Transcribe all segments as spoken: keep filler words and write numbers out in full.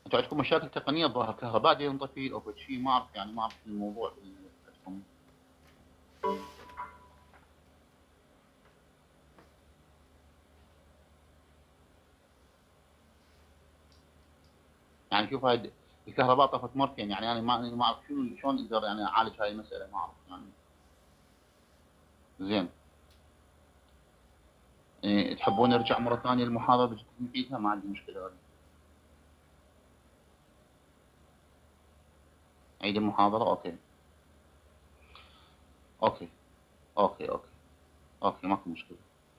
انتوا عندكم مشاكل تقنيه الظاهر، كهرباء دي ينطفي او شيء، ما اعرف يعني، ما اعرف الموضوع عندكم. يعني شوف هاي الكهرباء طفت مرتين، يعني انا ما ما اعرف شنو شلون اقدر يعني اعالج هاي المساله، ما اعرف يعني. زين. إيه تحبون نرجع مره ثانيه للمحاضره بجديد فيها؟ ما عندي مشكله هذه. عيد المحاضره. اوكي اوكي اوكي اوكي اوكي ماكو مشكله.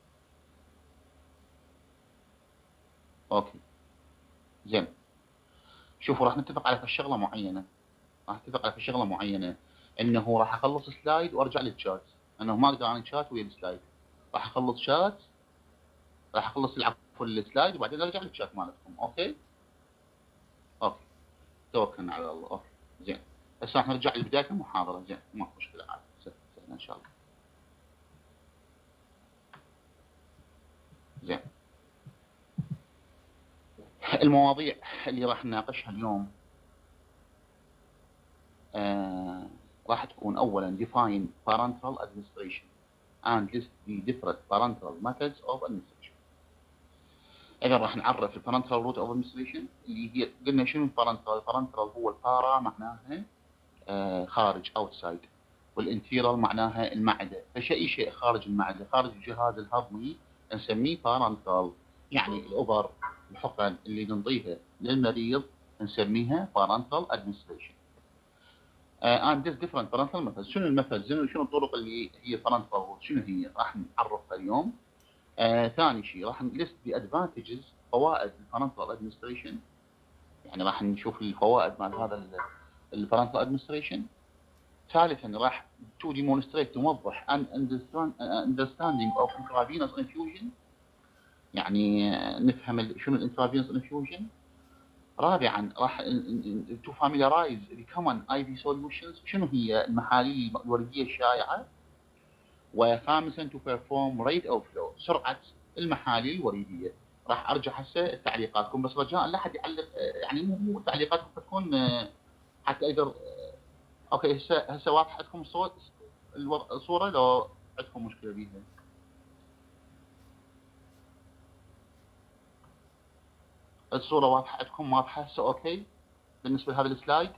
اوكي زين. شوفوا راح نتفق على شغله معينه، راح نتفق على شغله معينه، انه راح اخلص سلايد وارجع للشات، انه ما اقدر انا شات ويا السلايد. راح اخلص شات، راح اخلص العفو السلايد وبعدين ارجع للشات مالتكم. اوكي اوكي توكلنا على الله. اوكي زين. هسه راح نرجع لبدايه المحاضره. زين ماكو مشكله عادي، سهل ان شاء الله. زين. المواضيع اللي راح نناقشها اليوم آه راح تكون اولا define parental administration and list the different parental methods of administration. اذا راح نعرف البارنتال روت اوف ادمنستريشن اللي هي قلنا شنو البارنتال. البارنتال هو البارا معناها آه خارج اوتسايد، والانتيرال معناها المعده، فشيء شيء خارج المعده خارج الجهاز الهضمي نسميه بارنتال. يعني الاوبر الحقن اللي ننطيها للمريض نسميها بارنتال ادمنستريشن. and this different parental methods. شنو المثل؟ شنو الطرق اللي هي parental root؟ شنو هي؟ راح نعرفها اليوم. آه، ثاني شيء راح نلست بادفانتجز، فوائد البارنتال ادمنستريشن، يعني راح نشوف الفوائد مال هذا البارنتال ادمنستريشن. ثالثا راح تو ديمونستريت توضح ان اندرستاندينج اوف انترافينوس انفيوجن، يعني نفهم شنو الانترافينوس انفيوجن. رابعا راح تو فاميلارايز بكومن اي في سوليوشنز، شنو هي المحاليل الورديه الشائعه. وخامسا تو بيرفورم ريت اوف فلو، سرعه المحاليل الوريديه. راح ارجع هسه تعليقاتكم، بس رجاء لا حد يعلق، يعني مو مو تعليقاتكم تكون حتى اقدر. اوكي هسه هسه واضح عندكم الصوت الصوره لو عندكم مشكله بيها؟ الصوره واضحه عندكم؟ واضحه هسه؟ اوكي بالنسبه لهذا السلايد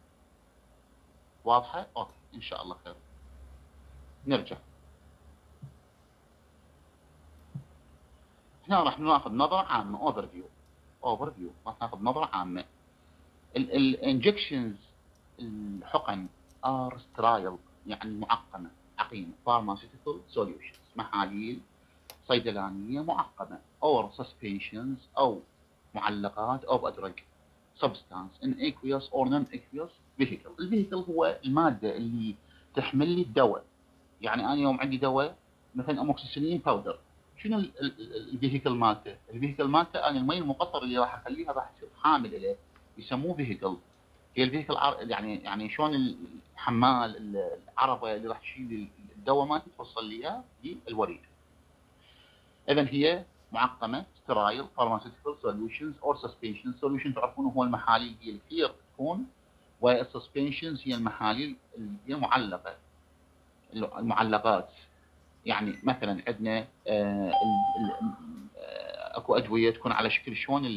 واضحه؟ اوكي ان شاء الله خير. نرجع هنا راح ناخذ نظره عامه، اوفر فيو. اوفر فيو راح ناخذ نظره عامه. الانجكشنز الحقن ار سترايل، يعني معقمه عقيمه. فارماسيوتيكال سوليوشنز محاليل صيدلانيه معقمه. اور سسبنشنز او معلقات او ادرج. سبستانس ان اكويوس اور نون اكويوس فيهيكل. الفيهيكل هو الماده اللي تحمل لي الدواء، يعني انا يوم عندي دواء مثلا اموكسيسيلين باودر، شنو الفيهيكل مالته؟ الفيهيكل مالته انا المي المقطر اللي راح اخليها راح تصير حامل له، يسموه فيهيكل. هي الفيهيكل يعني يعني شلون الحمال العربه اللي راح تشيل الدواء مالتي توصل لي اياه هي الوريد. اذا هي معقمه سترايل فارماسيوتيكال سوليوشنز اور سسبنشنز. سوليوشن تعرفون هو المحاليل هي الكلير تكون، والسسبنشنز هي المحاليل اللي هي معلقه. المعلقات يعني مثلا عندنا آه اكو ادويه تكون على شكل شلون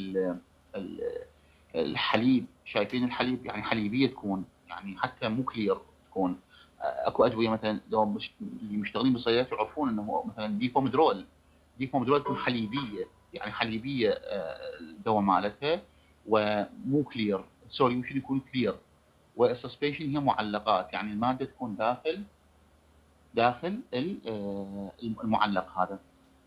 الحليب، شايفين الحليب يعني حليبيه تكون، يعني حتى مو كلير تكون. اكو ادويه مثلا لو مش اللي مشتغلين بالصيدليات يعرفون انه مثلا ديفومدرول، ديفومدرول تكون حليبيه، يعني حليبيه الدواء مالتها ومو كلير. السوليوشن يكون كلير. والسسبنشن هي معلقات، يعني الماده تكون داخل داخل المعلق هذا.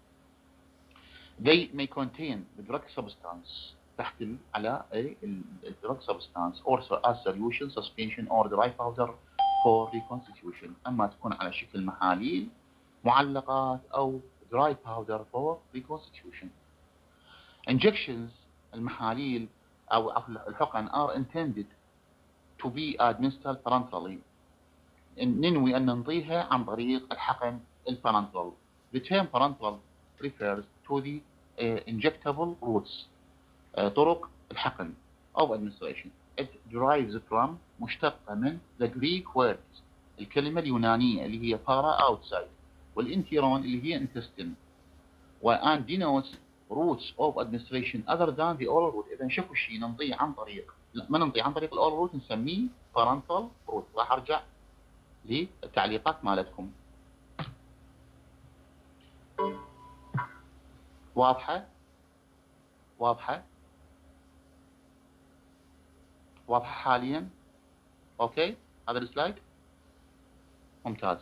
They may contain the drug substance، تحتوي على ال drug substance also as solution, suspension or dry powder for reconstitution. أما تكون على شكل محاليل معلقات أو dry powder for reconstitution. Injections المحاليل أو الحقن are intended to be administered parenterally، ننوي أن ننطيها عن طريق الحقن البارنتال. The term parenteral refers to the uh, injectable routes، uh, طرق الحقن. of administration. It derives from مشتقة من the Greek words الكلمة اليونانية اللي هي para outside والانتيرون اللي هي intestine and denotes routes of administration other than the oral route. إذا شوفوا الشيء ننطيه عن طريق لا ما ننطيه عن طريق الأورال روت نسميه parental route. راح أرجع للتعليقات مالتكم. واضحة؟ واضحة؟ واضحة حاليا؟ أوكي؟ هذا السلايد؟ ممتاز.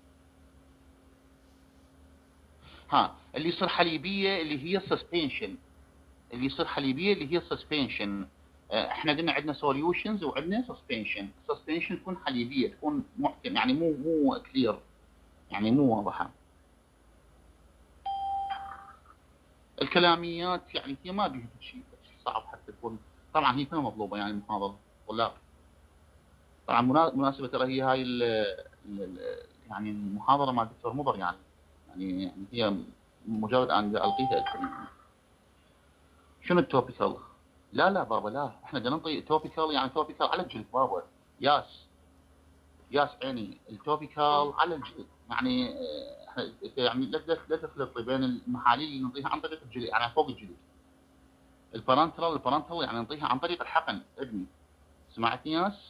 ها اللي يصير حليبية اللي هي suspension، اللي يصير حليبية اللي هي suspension. احنا قلنا عندنا solutions وعندنا suspension. suspension تكون حليبية، تكون محكم يعني مو مو clear، يعني مو واضحة. الكلاميات يعني هي ما بيها شيء صعب حتى تكون، طبعا هي كلها مطلوبة يعني المحاضرة طلاب. طبعا مناسبة ترى هي هاي ال ال يعني المحاضرة مع الدكتور مضر يعني يعني يعني هي مجرد ان القيتها الكلمة. شنو التوبيكال؟ لا لا بابا لا، احنا بدنا نعطي توبيكال يعني توبيكال على الجلد بابا. ياس ياس عيني التوبيكال على الجلد يعني يعني لا تخلط بين المحاليل اللي نعطيها عن طريق الجلد يعني فوق الجلد. البارنترال البارنترال يعني نعطيها عن طريق الحقن ابني. سمعتني ياس؟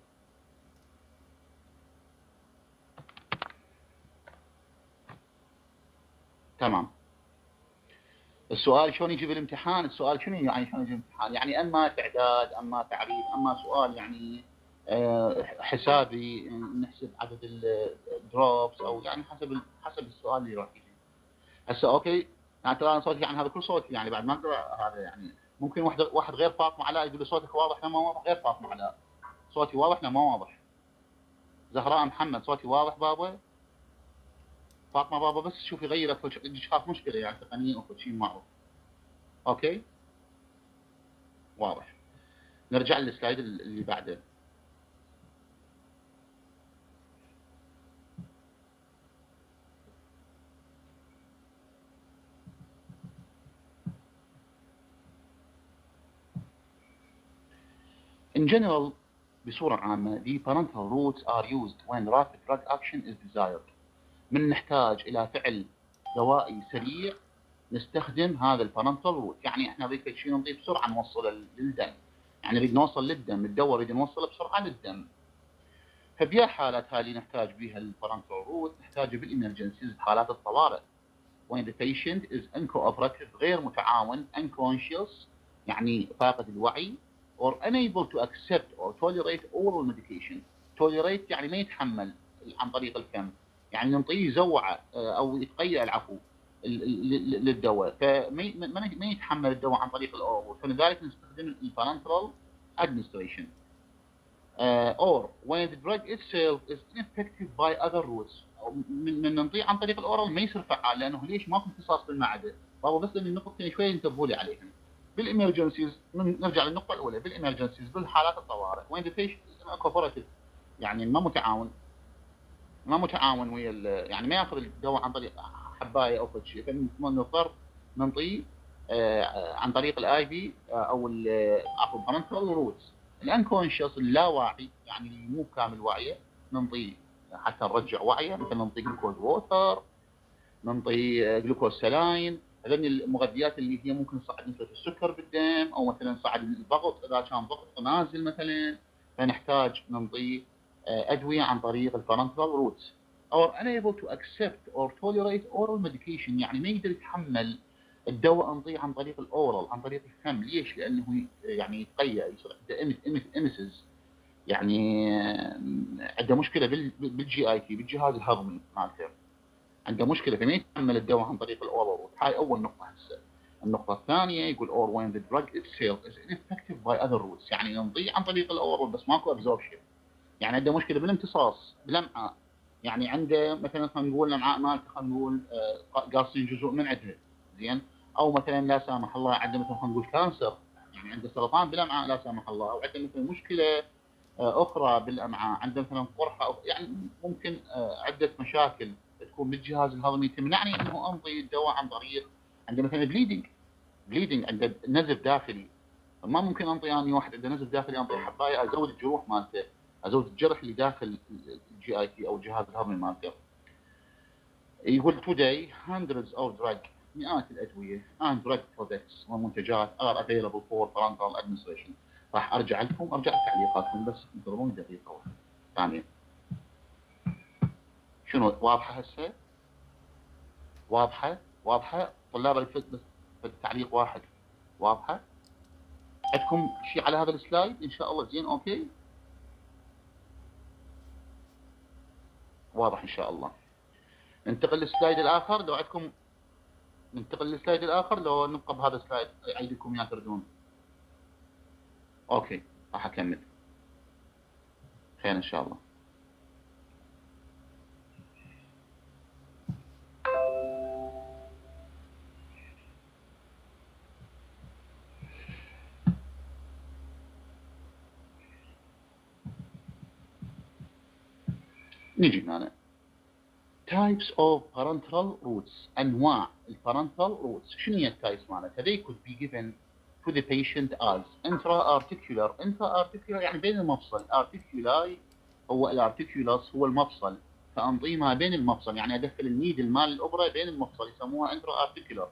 تمام. السؤال شلون يجي بالامتحان؟ السؤال شنو يعني شلون يجي بالامتحان؟ يعني اما تعداد اما تعريف اما سؤال يعني حسابي نحسب عدد الدروبس او يعني حسب حسب السؤال اللي راح يجي. هسه اوكي يعني ترى انا صوتي يعني هذا كل صوتي يعني بعد ما اقدر هذا يعني ممكن واحد واحد غير فاطمه علاء يقول لي صوتك واضح لا ما واضح، غير فاطمه علاء صوتي واضح لا ما واضح. زهراء محمد صوتي واضح بابا؟ فاطمه بابا بس شوفي غيرت خاف مشكله يعني تقنيه او شيء معروف. اوكي واضح. نرجع للسلايد اللي بعده. In general بصورة عامة the parental routes are used when rapid drug action is desired. من نحتاج إلى فعل دوائي سريع نستخدم هذا البارنتال روت. يعني احنا نريد شيء نضيف بسرعة نوصله للدم، يعني نريد نوصل للدم الدواء نريد نوصله بسرعة للدم. فبيا حالات هذه نحتاج بها البارنتال روت نحتاجه بالإمرجنسيز بحالات الطوارئ. when the patient is uncooperative غير متعاون unconscious يعني فاقد الوعي or unable to accept or tolerate oral medication. tolerate يعني ما يتحمل عن طريق الفم، يعني ننطيه زوعة أو يتقيأ العفو للدواء فما ما يتحمل الدواء عن طريق الأورال، فلذلك نستخدم البارنترال administration. Uh, or when the drug itself is ineffective by other routes. من من ننطيه عن طريق الأورال ما يصير فعال لأنه ليش ماكو امتصاص بالمعدة. بابا بس لأن النقطتين شوية انتبهوا لي عليهم. بالإمرجنسيز نرجع للنقطة الأولى بالإمرجنسيز بالحالات الطوارئ when the patient is cooperative يعني ما متعاون ما متعاون ويا يعني ما ياخذ الدواء عن طريق حبايه او شيء فنضطر ننطيه عن طريق الاي في او عفوا البارنتال روتس. الانكونشس اللاواعي يعني اللي مو كامل وعيه ننطيه حتى نرجع وعيه، مثل ننطيه جلوكوز ووتر، ننطيه جلوكوز سلاين، هذني المغذيات اللي هي ممكن تصعد نسبه السكر بالدم او مثلا تصعد الضغط اذا كان ضغط نازل مثلا، فنحتاج ننطيه ادويه عن طريق البارنتال روتس. or unable to accept or tolerate oral medication يعني ما يقدر يتحمل الدواء نعطيه عن طريق الاورال عن طريق الفم. ليش؟ لانه يعني يتقيأ يصير عنده اميسز يعني عنده مشكله بالجي اي تي بالجهاز الهضمي مالته، عنده مشكله فما يتحمل الدواء عن طريق الاورال. هاي اول نقطه. هسه النقطه الثانيه يقول or when the drug itself is ineffective by other routes يعني نعطيه عن طريق الاورال بس ماكو ابزوربشن، يعني عنده مشكله بالامتصاص بالامعاء، يعني عنده مثلا خلينا نقول الامعاء مالته خلينا نقول قاصين جزء من عندها زين، او مثلا لا سامح الله عنده مثلا خلينا نقول كانسر يعني عنده سرطان بالامعاء لا سامح الله، او عنده مثلا مشكله اخرى بالامعاء، عنده مثلا قرحه أو يعني ممكن عده مشاكل تكون بالجهاز الهضمي تمنعني انه امضي الدواء عن طريق عنده مثلا بليدنج بليدنج عنده نزف داخلي ما ممكن انطي اني واحد عنده نزف داخلي انطي حبايه ازود الجروح مالته، ازود الجرح اللي داخل الجي اي تي او الجهاز الهضمي مالته. يقول today hundreds of drug مئات الادويه and drug products ومنتجات are available for parenteral administration. راح ارجع لكم ارجع لتعليقاتكم بس انتظروني دقيقه واحده ثانيه. شنو واضحه هسه؟ واضحه؟ واضحه؟ طلاب الفت بس تعليق واحد. واضحه؟ عندكم شيء على هذا السلايد ان شاء الله؟ زين اوكي؟ واضح ان شاء الله. ننتقل للسلايد الاخر لو عندكم، ننتقل للسلايد الاخر لو نبقى بهذا السلايد اعيد لكم اياه تردون. اوكي راح اكمل. خير ان شاء الله. نيجي هنا types of parenteral routes. انواع البارنترال routes. شنو هي التايبس مالتها؟ they could be given to the patient as intra-articular. intra-articular يعني بين المفصل. articuli هو الارتيكولس هو المفصل، فانطيه ما بين المفصل، يعني ادخل النيدل مال الابره بين المفصل يسموها intra-articular.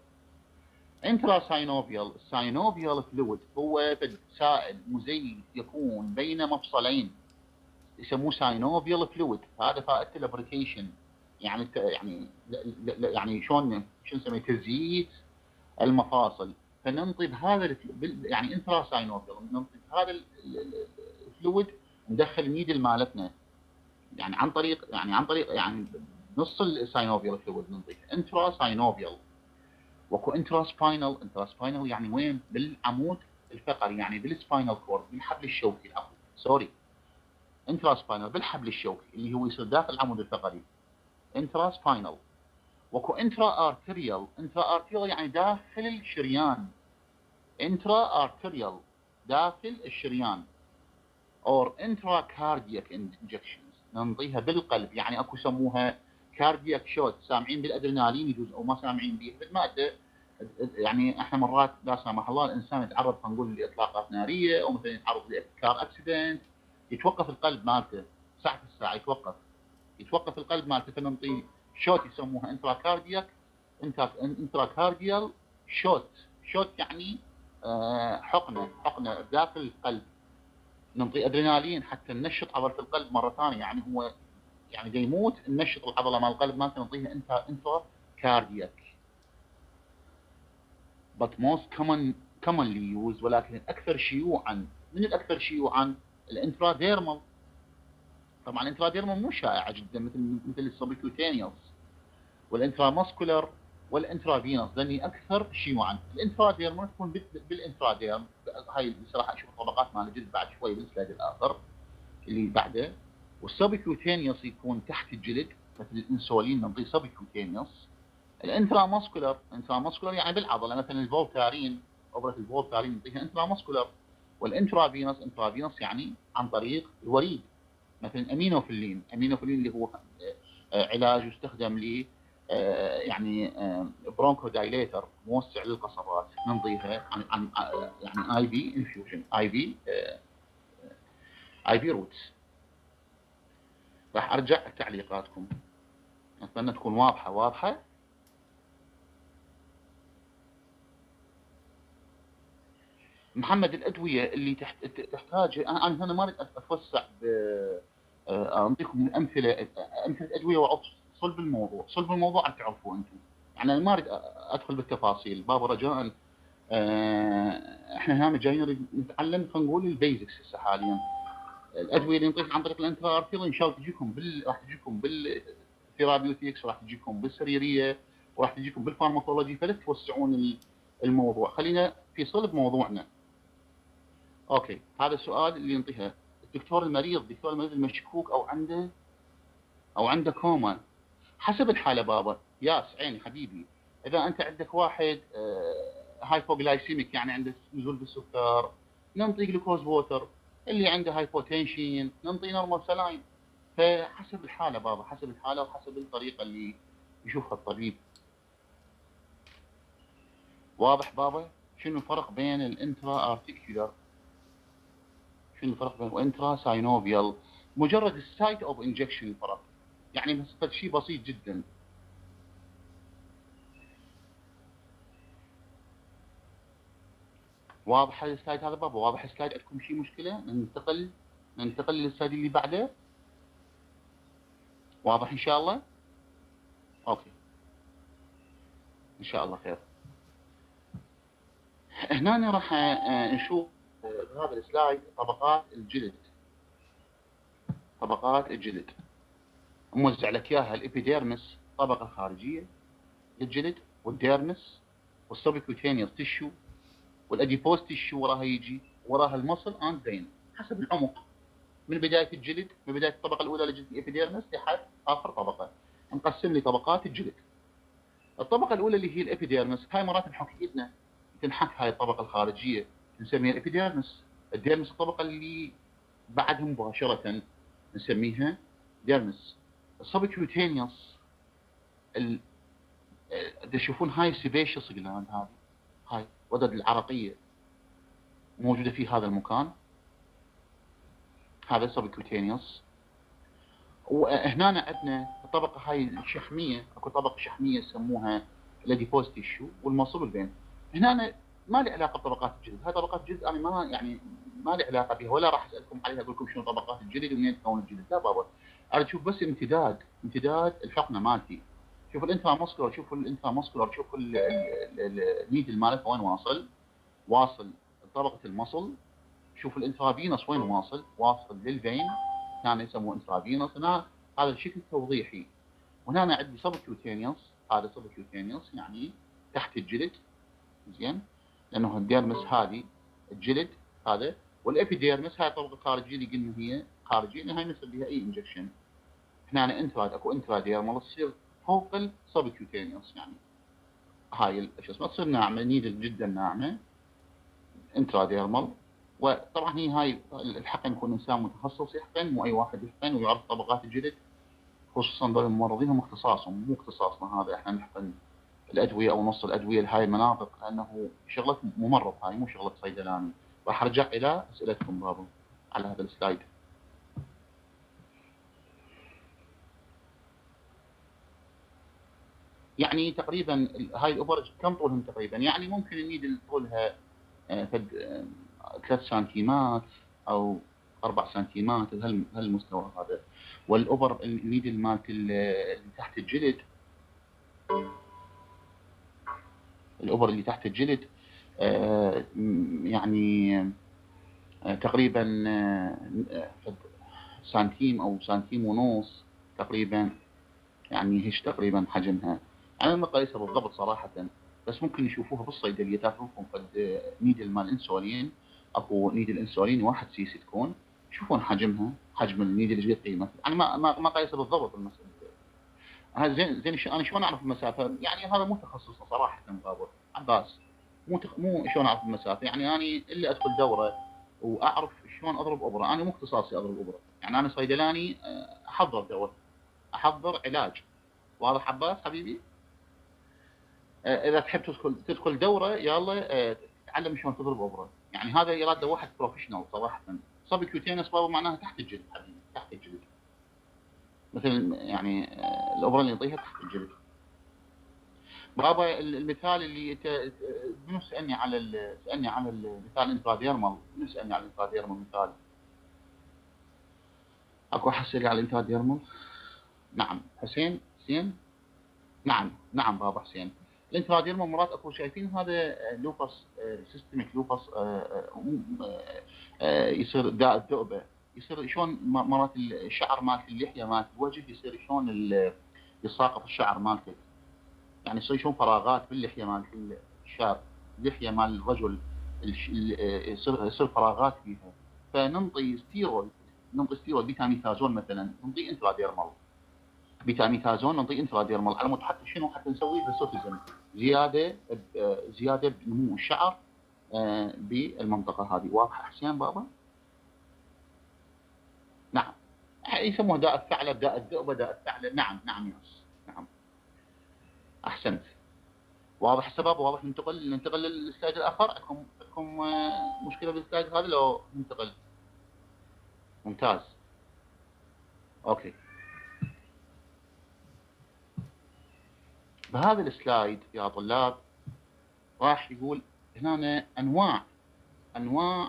intra-synovial synovial fluid هو سائل مزيد يكون بين مفصلين يسموه synovial fluid. هذا فائدته الابريكيشن، يعني يعني يعني شلون شو نسميه تزييت المفاصل. فننطي بهذا يعني انترا ساينوفيال ننطي بهذا الفلويد ندخل النيدل مالتنا، يعني عن طريق يعني عن طريق يعني نص الساينوفيال فلويد ننطيه انترا ساينوفيال. وكو انترا سباينال. انترا سباينال يعني وين؟ بالعمود الفقري، يعني بالسباينال كورد، بالحبل الشوكي. العفو سوري، انترا سباينال بالحبل الشوكي اللي هو يصير داخل العمود الفقري انترا سباينال. وكو انترا ارتريال. انترا ارتريال يعني داخل الشريان. انترا ارتريال داخل الشريان. اور انترا كاردياك انجكشنز ننطيها بالقلب، يعني اكو يسموها كاردياك شوت. سامعين بالادرينالين يجوز او ما سامعين به بالماده. يعني احنا مرات لا سمح الله الانسان يتعرض خلينا نقول لاطلاقات ناريه او مثلا يتعرض لكار اكسيدنت، يتوقف القلب مالته ساعه الساعه يتوقف يتوقف القلب مالته، فننطيه شوت يسموها انترا كاردياك انترا كارديال شوت. شوت يعني آه حقنه حقنه داخل القلب. ننطي ادرينالين حتى ننشط عضله القلب مره ثانيه، يعني هو يعني دا يموت ننشط العضله مال القلب مالته نعطيها انترا انترا كاردياك. but most common commonly used ولكن الاكثر شيوعا. من الاكثر شيوعا؟ الانتراديرمال. طبعا الانتراديرمال مو شائعه جدا مثل مثل السبكوتينيوس والانتراماسكولار والانترافينوس، لاني اكثر شيوعا. الانتراديرمال تكون بالانتراديرم، هاي بصراحه اشوف الطبقات مال الجلد بعد شوي بالسلايد الاخر اللي بعده. والسبكوتينيوس يكون تحت الجلد مثل الانسولين نعطيه سبكوتينيوس. الانتراماسكولار انتراماسكولار يعني بالعضله، مثلا الفولتارين ابره الفولتارين نعطيها انتراماسكولار. والانترافينوس انترافينوس يعني عن طريق الوريد، مثلا امينوفيلين. امينوفيلين اللي هو علاج يستخدم ل يعني برونكو دايليتر موسع للقصبات ننطيها عن عن يعني اي في انفيوجن اي في اي في روتس. راح ارجع تعليقاتكم اتمنى تكون واضحه واضحه. محمد الادويه اللي تحت تحتاج، انا هنا ما اريد اتوسع اعطيكم امثله امثله ادويه واعطي صلب الموضوع. صلب الموضوع تعرفوه انتم، يعني انا ما اريد ادخل بالتفاصيل. بابا رجاء احنا هنا جايين نتعلم خلينا نقول البيزكس هسه حاليا. الادويه اللي نعطيها عن طريق الانترا ارتيريال ان شاء الله تجيكم بال راح تجيكم بالثيرابيوتكس وراح تجيكم بالسريريه وراح تجيكم بالفارماكولوجي، فلا توسعون الموضوع، خلينا في صلب موضوعنا. اوكي هذا السؤال اللي ينطيها الدكتور المريض. الدكتور المريض المشكوك او عنده او عنده كوما حسب الحاله بابا. ياس عيني حبيبي، اذا انت عندك واحد هايبوغلايسيميك يعني عنده نزول بالسكر ننطي جلوكوز ووتر، اللي عنده هايبوتنشن ننطي نورمال سلاين. فحسب الحاله بابا، حسب الحاله وحسب الطريقه اللي يشوفها الطبيب. واضح بابا؟ شنو الفرق بين الانترا ارتيكولار، شنو الفرق بين الانترا ساينوفيال؟ مجرد السايت اوف انجكشن الفرق، يعني بس شيء بسيط جدا. واضح السلايد هذا بابا؟ واضح السلايد؟ عندكم شيء مشكله؟ ننتقل ننتقل للسلايد اللي بعده. واضح ان شاء الله؟ اوكي ان شاء الله خير. هنا راح نشوف بهذا السلايد طبقات الجلد، طبقات الجلد موزع لك اياها. الابيديرمس طبقه خارجيه للجلد، والديرمس والسبكوتينيوس تيشو، والاديبوز تيشو وراها يجي، وراها المصل اند فين حسب العمق، من بدايه الجلد، من بدايه الطبقه الاولى لجلد الابيديرمس لحد اخر طبقه. نقسم لي طبقات الجلد. الطبقه الاولى اللي هي الابيديرمس، هاي مرات نحك ايدنا تنحك هاي الطبقه الخارجيه نسميها الابيديرمس. الديرمس الطبقه اللي بعدها مباشره نسميها ديرمس. السبكيوتينيوس ال... تشوفون هاي السيبيشيوس جلاند، هذه هاي غدد العرقيه موجوده في هذا المكان، هذا سبكيوتينيوس. وهنا عندنا الطبقه هاي الشحميه، اكو طبقه شحميه يسموها الاديبوز تيشو والمصل البين. هنا ما لي علاقه بطبقات الجلد، هاي طبقات الجلد انا ما يعني ما لي علاقه بها، ولا راح اسالكم عليها اقول لكم شنو طبقات الجلد ومنين تكون الجلد، لا بابا. انا اشوف بس امتداد امتداد الحقنه مالتي. شوف الانترا ماسكولار، شوف الانترا ماسكولار، شوف النيدل مالتها وين واصل، واصل لطبقه المصل. شوف الانترافينوس وين واصل، واصل للفين، هنا يسموه انترافينوس. هنا هذا الشكل توضيحي. وهنا عندي سبكيوتينيوس، هذا سبكيوتينيوس يعني تحت الجلد، زين، لانه الديرمس هذه الجلد هذا، والابيديرمس هاي الطبقه الخارجيه اللي قلنا هي خارجيه، لان هاي نسوي بها اي انجكشن. هنا انترا اكو انترا ديرمال تصير فوق السبكيوتينيوس، يعني هاي شو اسمه تصير ناعمه، نيدل جدا ناعمه، انترا ديرمال. وطبعا هي هاي الحقن يكون انسان متخصص يحقن، مو اي واحد يحقن ويعرف طبقات الجلد، خصوصا دول الممرضين هم اختصاصهم، مو اختصاصنا هذا. احنا نحقن الادويه او نص الادويه لهاي المناطق لانه شغله ممرض، هاي مو شغله صيدلاني. راح ارجع الى اسئلتكم بابا على هذا السلايد. يعني تقريبا هاي الابر كم طولهم تقريبا؟ يعني ممكن النيدل طولها ثلاث سنتيمات او اربع سنتيمات، بهالمستوى هذا. والابر النيدل مالت اللي تحت الجلد، الابر اللي تحت الجلد آه يعني آه تقريبا آه سنتيم او سنتيم ونص تقريبا، يعني هيش تقريبا حجمها. انا ما قايسها بالضبط صراحه، بس ممكن يشوفوها بالصيدليه. تاخذونكم قد نيدل مال انسولين، اكو نيدل انسولين واحد سيسي تكون، يشوفون حجمها، حجم النيدل ايش قيمته. يعني ما ما ما قايسها بالضبط المساله. هذا زين زين انا شلون اعرف المسافه؟ يعني هذا مو تخصصنا صراحه بابا عباس، مو تخ... مو شلون اعرف المسافه. يعني انا اللي ادخل دوره واعرف شلون اضرب ابره، انا مو اختصاصي اضرب ابره. يعني انا صيدلاني احضر دواء، احضر علاج. واضح عباس حبيبي؟ اذا تحب تدخل تدخل دوره يلا تعلم شلون تضرب ابره. يعني هذا يراد واحد بروفيشنال صراحه. سبكيوتينس بابا معناها تحت الجلد حبيبي، تحت الجلد، مثل يعني الابره اللي نعطيها تحت الجلد. بابا المثال اللي انت منو سالني على سالني على المثال انتراديرمال، منو سالني على الانتراديرمال مثال؟ اكو احد سالني على الانتراديرمال؟ نعم حسين، حسين نعم نعم بابا حسين. الانتراديرمال مرات اكو شايفين هذا لوبس سيستميك لوبس، يصير داء الذؤبه، يصير شلون مرات الشعر مالت اللحيه مالت الوجه يصير شلون يساقط الشعر مالته، يعني يصير شلون فراغات باللحيه مالت الشاب، اللحيه مال الرجل يصير يصير فراغات فيها. فننطي ستيرويد، ننطي ستيرويد بيتاميثازون مثلا، ننطي انتراديرمال بيتاميثازون، ننطي انتراديرمال على مود حتى شنو؟ حتى نسوي هيرسوتيزم، زياده زياده بنمو الشعر بالمنطقه هذه. واضح حسين بابا؟ نعم، يسموه داء الثعلب، داء الذؤبه، داء الثعلب. نعم نعم ياس، نعم احسنت. واضح السبب؟ واضح؟ ننتقل ننتقل للسلايد الاخر. عندكم عندكم مشكله بالسلايد هذا لو ننتقل؟ ممتاز. اوكي. بهذا السلايد يا طلاب راح يقول هنا انواع انواع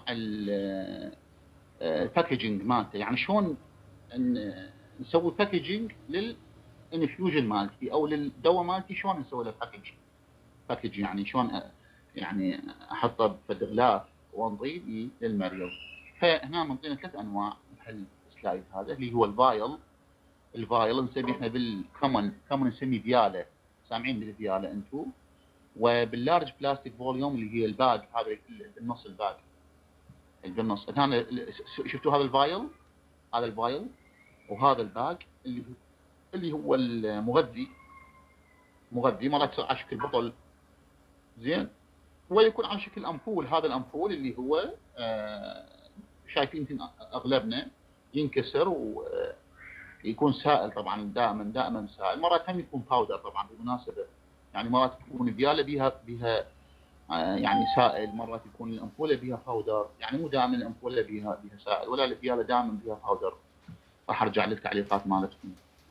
الباكجينج مالته، يعني شلون نسوي باكجينج للانفيوجن مالتي او للدواء مالتي، شلون نسوي له باكج باكج يعني شلون يعني احطه بغلاف وانطيه للمريض. فهنا منطينا ثلاث انواع بهالسلايد هذا، اللي هو الفايل. الفايل نسميه احنا بالكومن كومن نسميه فياله، سامعين بالفياله انتم؟ وباللارج بلاستيك فوليوم اللي هي الباج، هذا بالنص الباج اللي بالنص. هنا شفتوا هذا الفايل، هذا الفايل وهذا الباج اللي هو اللي هو المغذي، مغذي مرات تصير على شكل بطل، زين، ويكون على شكل امبول. هذا الامبول اللي هو آه شايفين اغلبنا ينكسر ويكون سائل، طبعا دائما دائما سائل. مرات هم يكون باودر طبعا بالمناسبه، يعني مرات تكون فياله بها بها آه يعني سائل، مرات يكون الامبوله بها باودر، يعني مو دائما الامبوله بها بها سائل ولا الفياله دائما بها باودر. راح ارجع للتعليقات مالتكم.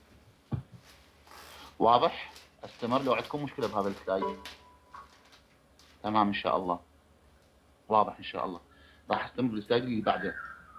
واضح؟ استمر لو عندكم مشكله بهذا السلايد. تمام ان شاء الله. واضح ان شاء الله. راح استمر بالسلايد اللي بعده.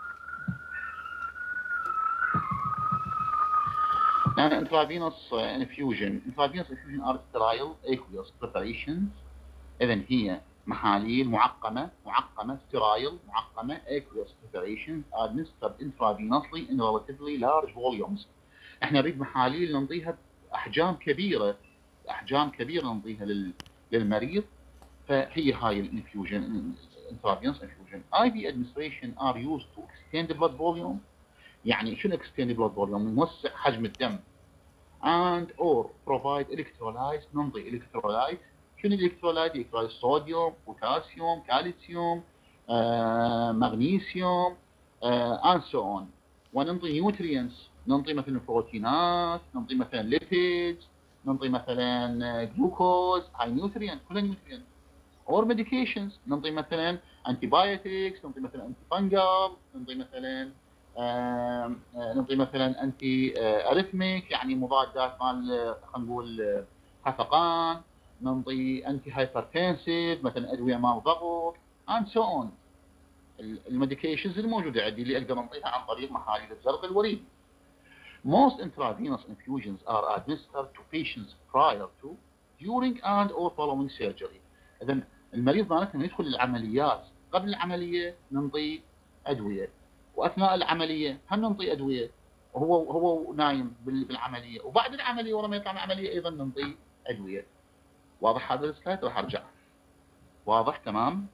يعني intravenous infusion intravenous infusion are sterile aqueous preparations. اذا هي محاليل معقمه معقمه sterile معقمه aqueous preparations are administered intravenously in relatively large volumes. احنا نريد محاليل ننطيها باحجام كبيره، احجام كبيره ننطيها للمريض. فهي هاي الانفيوجن intravenous infusion. آي في administration are used to extend the blood volume. يعني شنو extend the blood volume؟ نوسع حجم الدم. and or provide electrolytes، ننطي electrolyte. شنو الالكترولايت؟ الكترولايت صوديوم، بوتاسيوم، كالسيوم، آه، مغنيسيوم، آه، and so on. وننطي نيوترينز، ننطي مثلا بروتينات، ننطي مثلا ليبيدز، ننطي مثلا جلوكوز، هاي نيوترينت كلها نيوترينت. اور ميديكيشنز، ننطي مثلا انتي بايوتكس، ننطي مثلا انتي فانجل، ننطي مثلا آه ننطي مثلا انتي آه اريثميك، يعني مضادات مال خلينا نقول خفقان، ننطي انتي هايبرتنسيف مثلا ادويه مال ضغط and so on. الميديكيشنز الموجوده عندي اللي اقدر انطيها عن طريق محاليل الزرق الوريدي. Most intravenous infusions are administered to patients prior to, during and or following surgery. اذا المريض مالتنا يدخل العمليات، قبل العمليه ننطي ادويه، واثناء العمليه هم ننطي ادويه، وهو هو نايم بالعمليه، وبعد العمليه ورا ما يطلع من العمليه ايضا ننطي ادويه. واضح هذا السلايد؟ راح ارجع. واضح؟ تمام.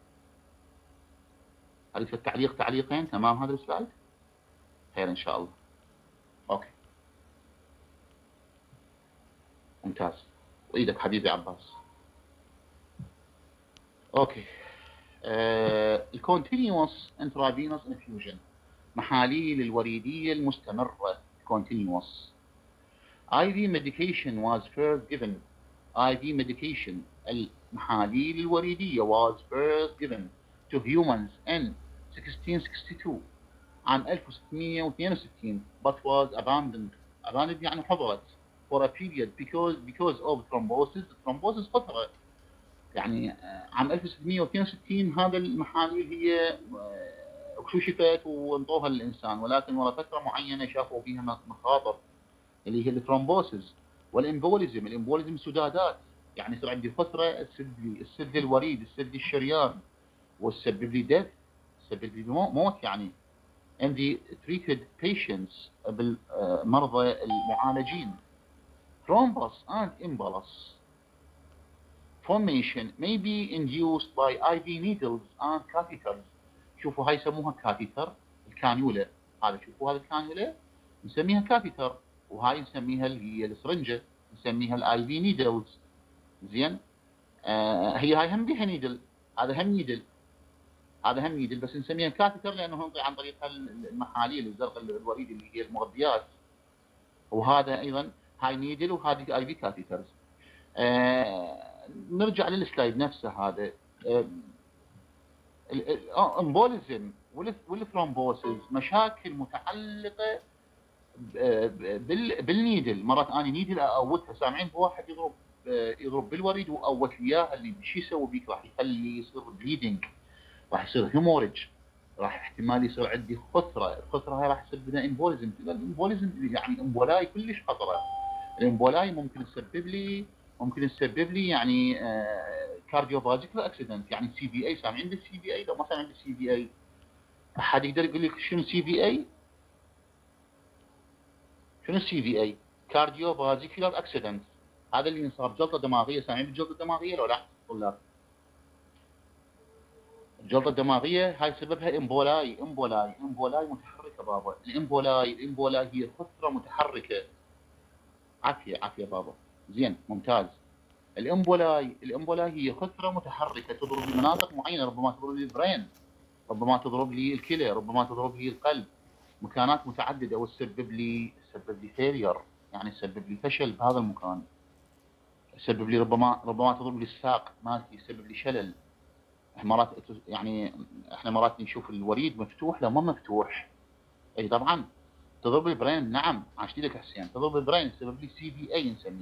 اريد التعليق تعليقين. تمام هذا السلايد؟ خير ان شاء الله. اوكي ممتاز. وايدك حبيبي عباس. اوكي. الكونتينيوس انترافينوس انفيوجن، محاليل الوريديه المستمره continuous. آي في medication was first given. آي في medication المحاليل الوريديه was first given to humans in sixteen sixty-two، عام ألف وستمئة واثنين وستين but was abandoned. abandoned يعني حظرت for a period because because of thrombosis. thrombosis فتره، يعني عام ألف وستمئة واثنين وستين هذا المحاليل هي اكتشفت وانطوها للانسان، ولكن ورا فتره معينه شافوا فيها مخاطر اللي هي الثرومبوسيس والامبوليزم. الامبوليزم سدادات، يعني يصير عندي فتره تسد لي السد الوريد، السد الشريان، وتسبب لي ديث، تسبب لي موت يعني. عندي treated patients بالمرضى المعالجين. thrombus and embolus formation may be induced by آي في needles and catheters. شوفوا هاي يسموها كاتيتر، الكانيولا. هذا شوفوا هذا الكانيولا نسميها كاتيتر، وهاي نسميها اللي هي السرنجه نسميها الاي في نيدلز. زين. آه هي هاي هم بيها نيدل، هذا هم نيدل، هذا هم نيدل، بس نسميها كاتيتر لانه ننطي عن طريق المحاليل الزرقاء الوريد اللي هي المغذيات. وهذا ايضا هاي نيدل وهذه اي في كاتيترز. نرجع للسلايد نفسه هذا. الامبوليزم والثرومبوسيس مشاكل متعلقه بالنيدل. مرات اني نيدل اقوتها، سامعين بواحد يضرب يضرب بالوريد واقوت لي اياها، اللي شو يسوي بيك؟ راح يخلي يصير بليدنج، راح يصير هيموريج، راح احتمال يصير عندي خثره، الخثره هاي راح تسبب لنا امبوليزم. الامبوليزم يعني امبولاي كلش خطره. الامبولاي ممكن تسبب لي ممكن تسبب لي يعني كارديو فاسكولار اكسيدنت، يعني سي في اي. سامعين بالسي في اي؟ لو ما سامعين بالسي في اي، احد يقدر يقول لك شنو سي في اي؟ شنو السي في اي؟ كارديو فاسكولار اكسيدنت. هذا اللي ينصاب جلطه دماغيه. سامعين بالجلطه الدماغيه لو لا طلاب؟ الجلطه الدماغيه هاي سببها امبولاي. امبولاي امبولاي متحركه بابا. الامبولاي الامبولاي هي خثره متحركه. عافيه عافيه بابا، زين ممتاز. الامبولاي الامبولاي هي خثره متحركه تضرب بمناطق معينه، ربما تضرب لي البرين، ربما تضرب لي الكلى، ربما تضرب لي القلب، مكانات متعدده، وتسبب لي تسبب لي فيلير، يعني تسبب لي فشل بهذا المكان. تسبب لي ربما ربما تضرب لي الساق مالتي، تسبب لي شلل. مرات يعني احنا مرات نشوف الوريد مفتوح لو ما مفتوح. اي طبعا تضرب البرين. نعم عاشت لك حسين، تضرب البرين تسبب لي سي في اي نسميه.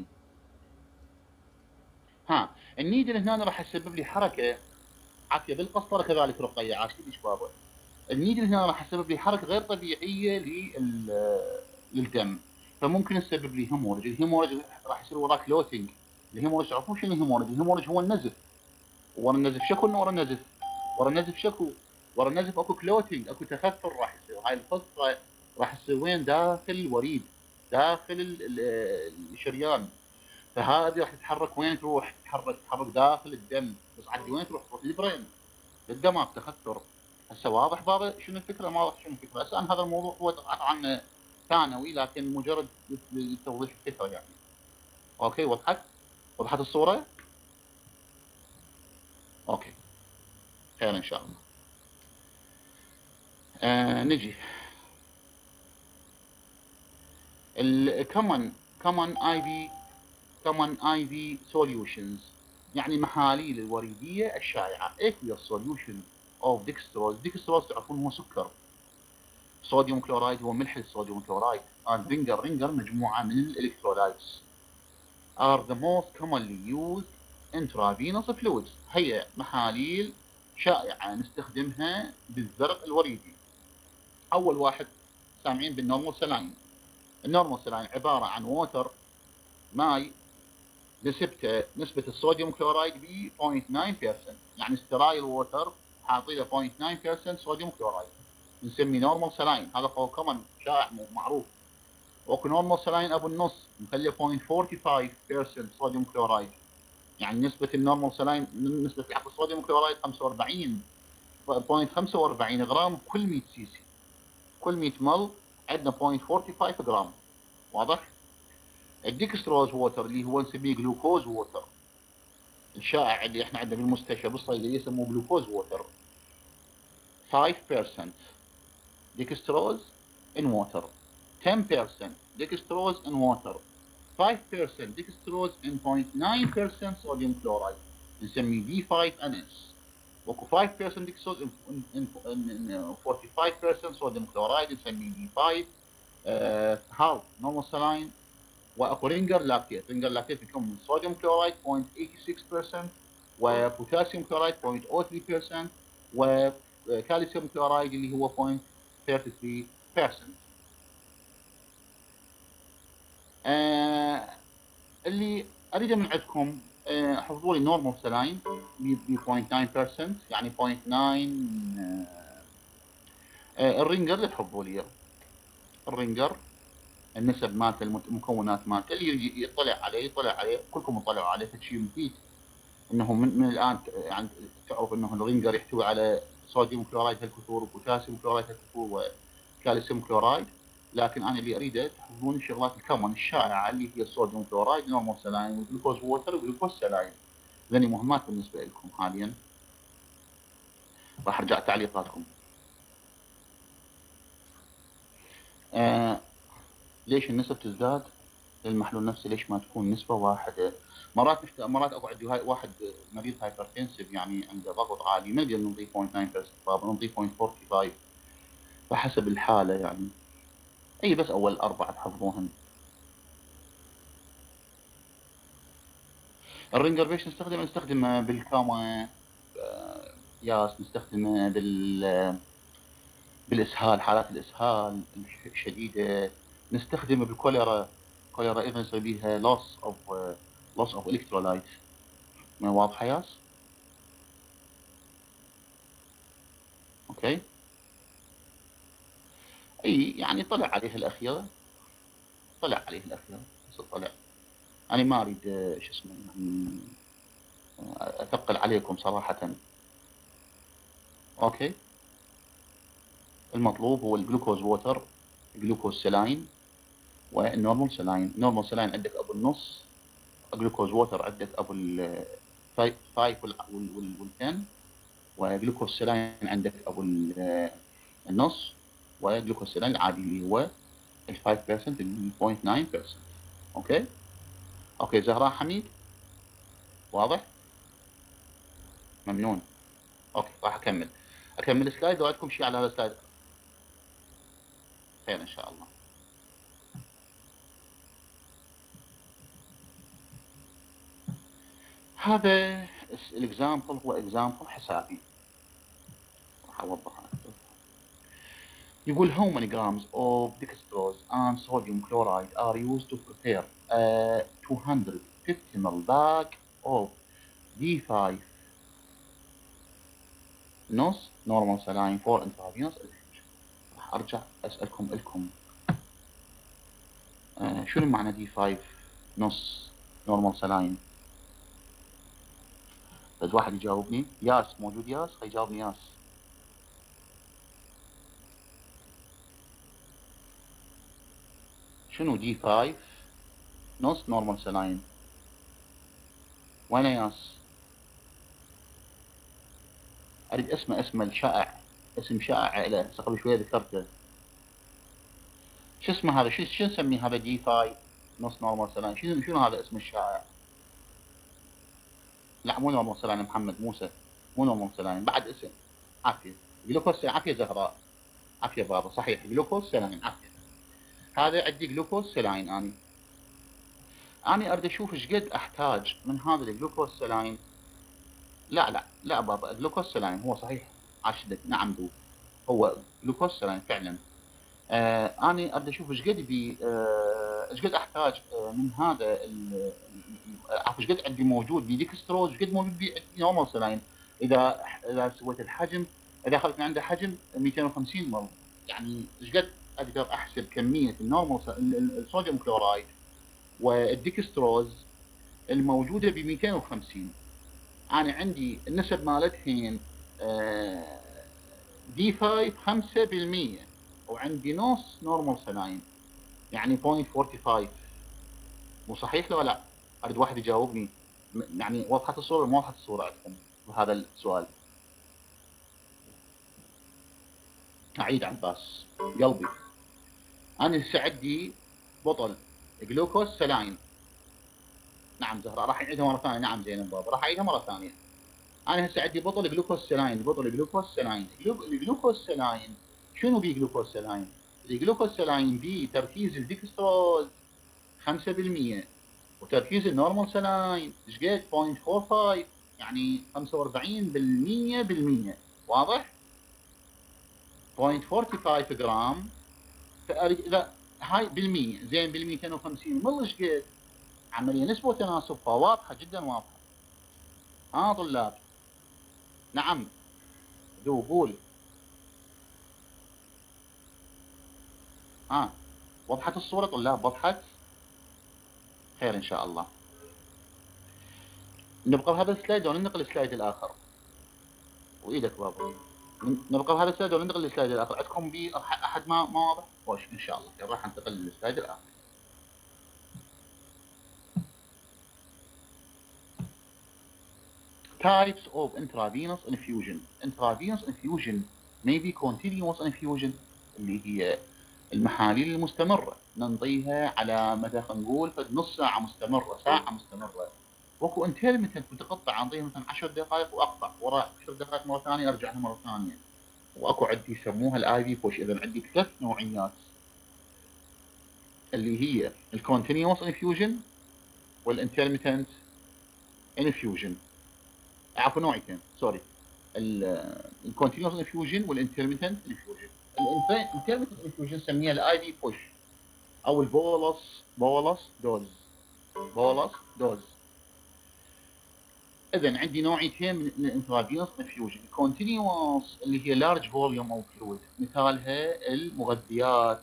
ها النيدل هنا راح تسبب لي حركه. عافيه بالقسطره كذلك رقيه، عاشت ليش بابا؟ النيدل هنا راح تسبب لي حركه غير طبيعيه للدم، فممكن تسبب لي هيموريج. الهيموريج راح يصير وراه كلوتنج. الهيموريج تعرفون شنو الهيموريج؟ الهيموريج هو النزف. ورا النزف شكو ورا النزف ورا النزف شكو ورا النزف اكو كلوتنج، اكو تخثر راح يصير. هاي القصه راح تصير وين؟ داخل الوريد، داخل الشريان. فهذه راح تتحرك وين تروح؟ تتحرك تتحرك داخل الدم، بس عندي وين تروح؟ تروح للبرين، للدماغ، تخثر. هسه واضح بابا شنو الفكره؟ ما واضح شنو الفكره؟ هسه هذا الموضوع هو طبعا ثانوي، لكن مجرد لتوضيح الفكره يعني. اوكي وضحت؟ وضحت الصوره؟ اوكي خير ان شاء الله. آه نجي الكومن كومن اي في كومن اي في سوليوشنز، يعني محاليل الوريديه الشائعه. aqueous solution of dextrose. dextrose تعرفون هو سكر. صوديوم كلورايد هو ملح الصوديوم كلورايد. and ringer ringer مجموعه من الالكترولايتس are the most commonly used intravenous fluids. هي محاليل شائعه نستخدمها بالزرق الوريدي. اول واحد سامعين بالنورمال سلاين. النورمال سلاين عباره عن ووتر، ماي، نسبته نسبه الصوديوم كلورايد ب صفر فاصلة تسعة بالمئة، يعني سترايل ووتر حاطين له صفر فاصلة تسعة بالمئة صوديوم كلورايد، نسميه نورمال سلاين. هذا هو كومن شائع معروف. واكو نورمال سلاين ابو النص نخليه صفر فاصلة خمسة وأربعين بالمئة صوديوم كلورايد، يعني نسبه النورمال سلاين نسبه عفوا الصوديوم كلورايد خمسة وأربعين فاصلة خمسة وأربعين غرام كل مئة سي سي. كل مئة مل عندنا صفر فاصلة خمسة وأربعين غرام. واضح؟ الديكستروز ووتر اللي هو نسميه جلوكوز ووتر، الشائع اللي احنا عندنا بالمستشفى بالصيدليه يسموه جلوكوز ووتر. خمسة بالمئة dextrose in water، ten percent dextrose in water، five percent dextrose in zero point nine percent sodium chloride نسميه دي خمسة إن إس. وكو five percent dextrose in, in, in, in forty-five percent sodium chloride نسميه دي خمسة. هاو نورمال سلاين. واكو رينجر لاكتيت. رينجر لاكتيت يكون من صوديوم كلورايد صفر فاصلة ثمانية وثمانين بالمئة وبوتاسيوم كلورايد صفر فاصلة ثلاثة وثلاثين بالمئة وكالسيوم كلورايد اللي هو صفر فاصلة ثلاثة وثلاثين بالمئة. آه اللي اريده من عندكم آه حفظوا لي نورمال سلاين ب صفر فاصلة تسعة بالمئة، يعني صفر فاصلة تسعة. آه الرينجر اللي تحبوا لي الرينجر النسب مالته، المكونات مالته اللي يجي يطلع عليه يطلع عليه كلكم اطلعوا عليه، فشي مفيد انه من, من الان يعني تعرف انه الرينجر يحتوي على صوديوم كلورايد هالكثور وبوتاسيوم كلورايد هالكثور وكالسيوم كلورايد. لكن انا اللي اريده تحفظون الشغلات الكومن الشائعه اللي هي الصوديوم كلورايد، نورمال سلاين، والجلوكوز ووتر، والجلوكوز سلاين. ذني مهمات بالنسبه لكم حاليا. راح ارجع تعليقاتكم. آه ليش النسب تزداد؟ للمحلول نفسه ليش ما تكون نسبة واحدة. مرات مشت... مرات اكو عندي هاي واحد مريض هايبرتنسيف يعني عنده ضغط عالي، ما نقدر نضيف صفر فاصلة تسعة بالمئة، نضيف صفر فاصلة خمسة وأربعين، فحسب الحالة يعني. اي بس اول اربعة تحفظوهن. الرينجر بيش نستخدم نستخدمه بالكاما ياس، نستخدمه بال بالاسهال، حالات الاسهال الشديده، نستخدمه بالكوليرا. كوليرا ايضا يصير بيها loss of loss of electrolyte. ما واضحه ياس؟ اوكي. اي يعني طلع عليه الاخيره، طلع عليه الاخيره بس طلع. انا ما اريد شو اسمه يعني اثقل عليكم صراحه. اوكي. المطلوب هو الجلوكوز ووتر، جلوكوز سلاين، والنورمال سلاين. نورمال سلاين عندك ابو النص، جلوكوز ووتر عندك ابو الفايف والتن، وجلوكوز سلاين عندك ابو النص، وجلوكوز سلاين العادي اللي هو ال خمسة بالمئة ال صفر فاصلة تسعة بالمئة. اوكي. اوكي زهراء حميد واضح؟ ممنون. اوكي راح اكمل اكمل سلايد، لو عندكم شيء على هذا السلايد خير ان شاء الله. هذا الاكزامبل هو اكزامبل حسابي، راح اوضحه اكثر. يقول how many grams of dextrose and sodium chloride are used to prepare a two hundred fifty milliliter bag of D five نص normal saline for intravenous infusion. راح ارجع اسالكم الكم آه شنو معنى دي خمسة نص normal saline؟ بس واحد يجاوبني. ياس موجود؟ ياس يجاوبني ياس. شنو دي خمسة نص normal saline؟ وين ياس؟ اريد اسمه، اسمه الشائع، اسم شائع له قبل شويه ذكرته. شو اسمه هذا؟ شو شو نسميه هذا؟ دي خمسة نص نورمال سلاين. شنو شنو هذا اسم الشائع؟ لا مو نورمال سلاين محمد موسى، مو نورمال سلاين، بعد اسم. عافيه جلوكوز، عافيه زهراء، عافيه بابا، صحيح جلوكوز سلاين، عافيه. هذا عندي جلوكوز سلاين. اني اني اريد اشوف ايش قد احتاج من هذا الجلوكوز سلاين. لا لا لا بابا، جلوكوز سلاين هو صحيح، عاشدك نعم دو، هو جلوكوز سلاين فعلا. آه اني اريد اشوف ايش قد بي آه ايش قد احتاج آه من هذا عفوا ايش قد عندي موجود بديكستروز، ايش قد موجود عندي نورمال سلاين. اذا اذا سويت الحجم، اذا اخذت من عنده حجم مئتين وخمسين مل، يعني ايش قد اقدر احسب كميه النورمال الصوديوم كلورايد والديكستروز الموجوده ب مئتين وخمسين. انا عندي النسب مالتهن آه دي خمسة خمسة بالمئة، وعندي نص نورمال سلاين يعني صفر فاصلة خمسة وأربعين. مو صحيح لو لا؟ اريد واحد يجاوبني. يعني وضحت الصوره مو وضحت الصوره عندكم بهذا السؤال؟ اعيد عباس قلبي. انا هسه عندي بطل جلوكوز سلاين. نعم زهراء راح اعيدها مره ثانيه. نعم زينب بابا راح اعيدها مره ثانيه. انا هسه عندي بطل جلوكوز سلاين، بطل جلوكوز سلاين. الجلوكوز سلاين شنو بي جلوكوز سلاين؟ الجلوكوز سلاين بي تركيز الديكستروز خمسة بالمئة، وتركيز النورمال سلاين ايش قد؟ صفر فاصلة أربعة وخمسين، يعني خمسة وأربعين بالمئة بالمئة. واضح؟ صفر فاصلة خمسة وأربعين جرام. اذا هاي بالمئة زين، بال مئتين وخمسين مل ايش قد؟ عمليه نسبه وتناسبها واضحه جدا واضحه. ها آه طلاب؟ نعم ذو قول. ها آه. وضحت الصوره طلاب؟ وضحت؟ خير ان شاء الله. نبقى بهذا السلايد وننتقل للسلايد الاخر. وايدك بابا. نبقى بهذا السلايد وننتقل للسلايد الاخر. عندكم بي احد ما ما واضح؟ خوش ان شاء الله راح ننتقل للسلايد الاخر. Types of intravenous infusion. Intravenous infusion may be continuous infusion اللي هي المحاليل المستمرة ننطيها على مدى خلينا نقول فد نص ساعة مستمرة، ساعة مستمرة. واكو انترمتنت متقطع انطيها مثلا عشر دقائق واقطع، وراء عشر دقائق مرة ثانية ارجع لها مرة ثانية. واكو عندي يسموها الاي في بوش. اذا عندي ثلاث نوعيات اللي هي الكونتينيوس انفيوجن والانترمتنت انفيوجن. عفوا نوعيتين سوري، الكونتينيوس انفيوجن والانترمتنت انفيوجن. الانترمتنت انفيوجن نسميها الاي في بوش او البولس بولس دوز بولس دوز. اذا عندي نوعيتين من الانتراجينوس انفيوجن. الكونتينيوس اللي هي لارج فوليوم او فلويد، مثالها المغذيات،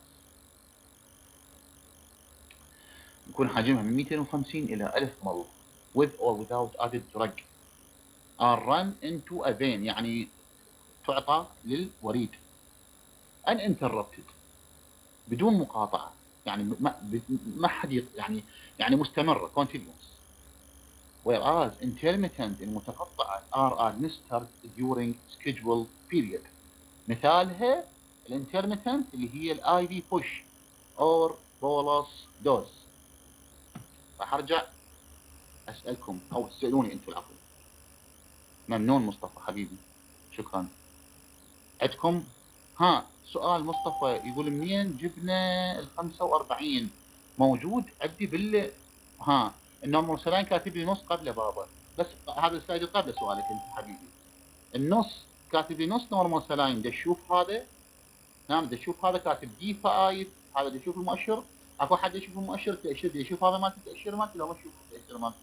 يكون حجمها من مئتين وخمسين الى ألف مل with or without added drug are run into a vein، يعني تعطى للوريد uninterrupted بدون مقاطعه، يعني ما ما حد يعني يعني مستمره continuous. whereas intermittent المتقطعه are administered during scheduled period. مثالها الانترميتنت اللي هي الاي في بوش اور بولس دوز. راح ارجع اسالكم او تسالوني انتم العفو. ممنون مصطفى حبيبي، شكرا. عندكم ها سؤال مصطفى يقول منين جبنا ال خمسة وأربعين؟ موجود عندي بال ها النورمال سلاين كاتب لي نص قبله بابا، بس هذا السلايد قبل سؤالك انت حبيبي. النص كاتب لي نص نورمال سلاين. دا تشوف هذا، نعم دا تشوف هذا كاتب دي فايف، هذا دا يشوف المؤشر. اكو حد يشوف المؤشر تاشر، دا يشوف هذا مالتي تاشر مالتي، لو ما تشوف التاشر مالتي.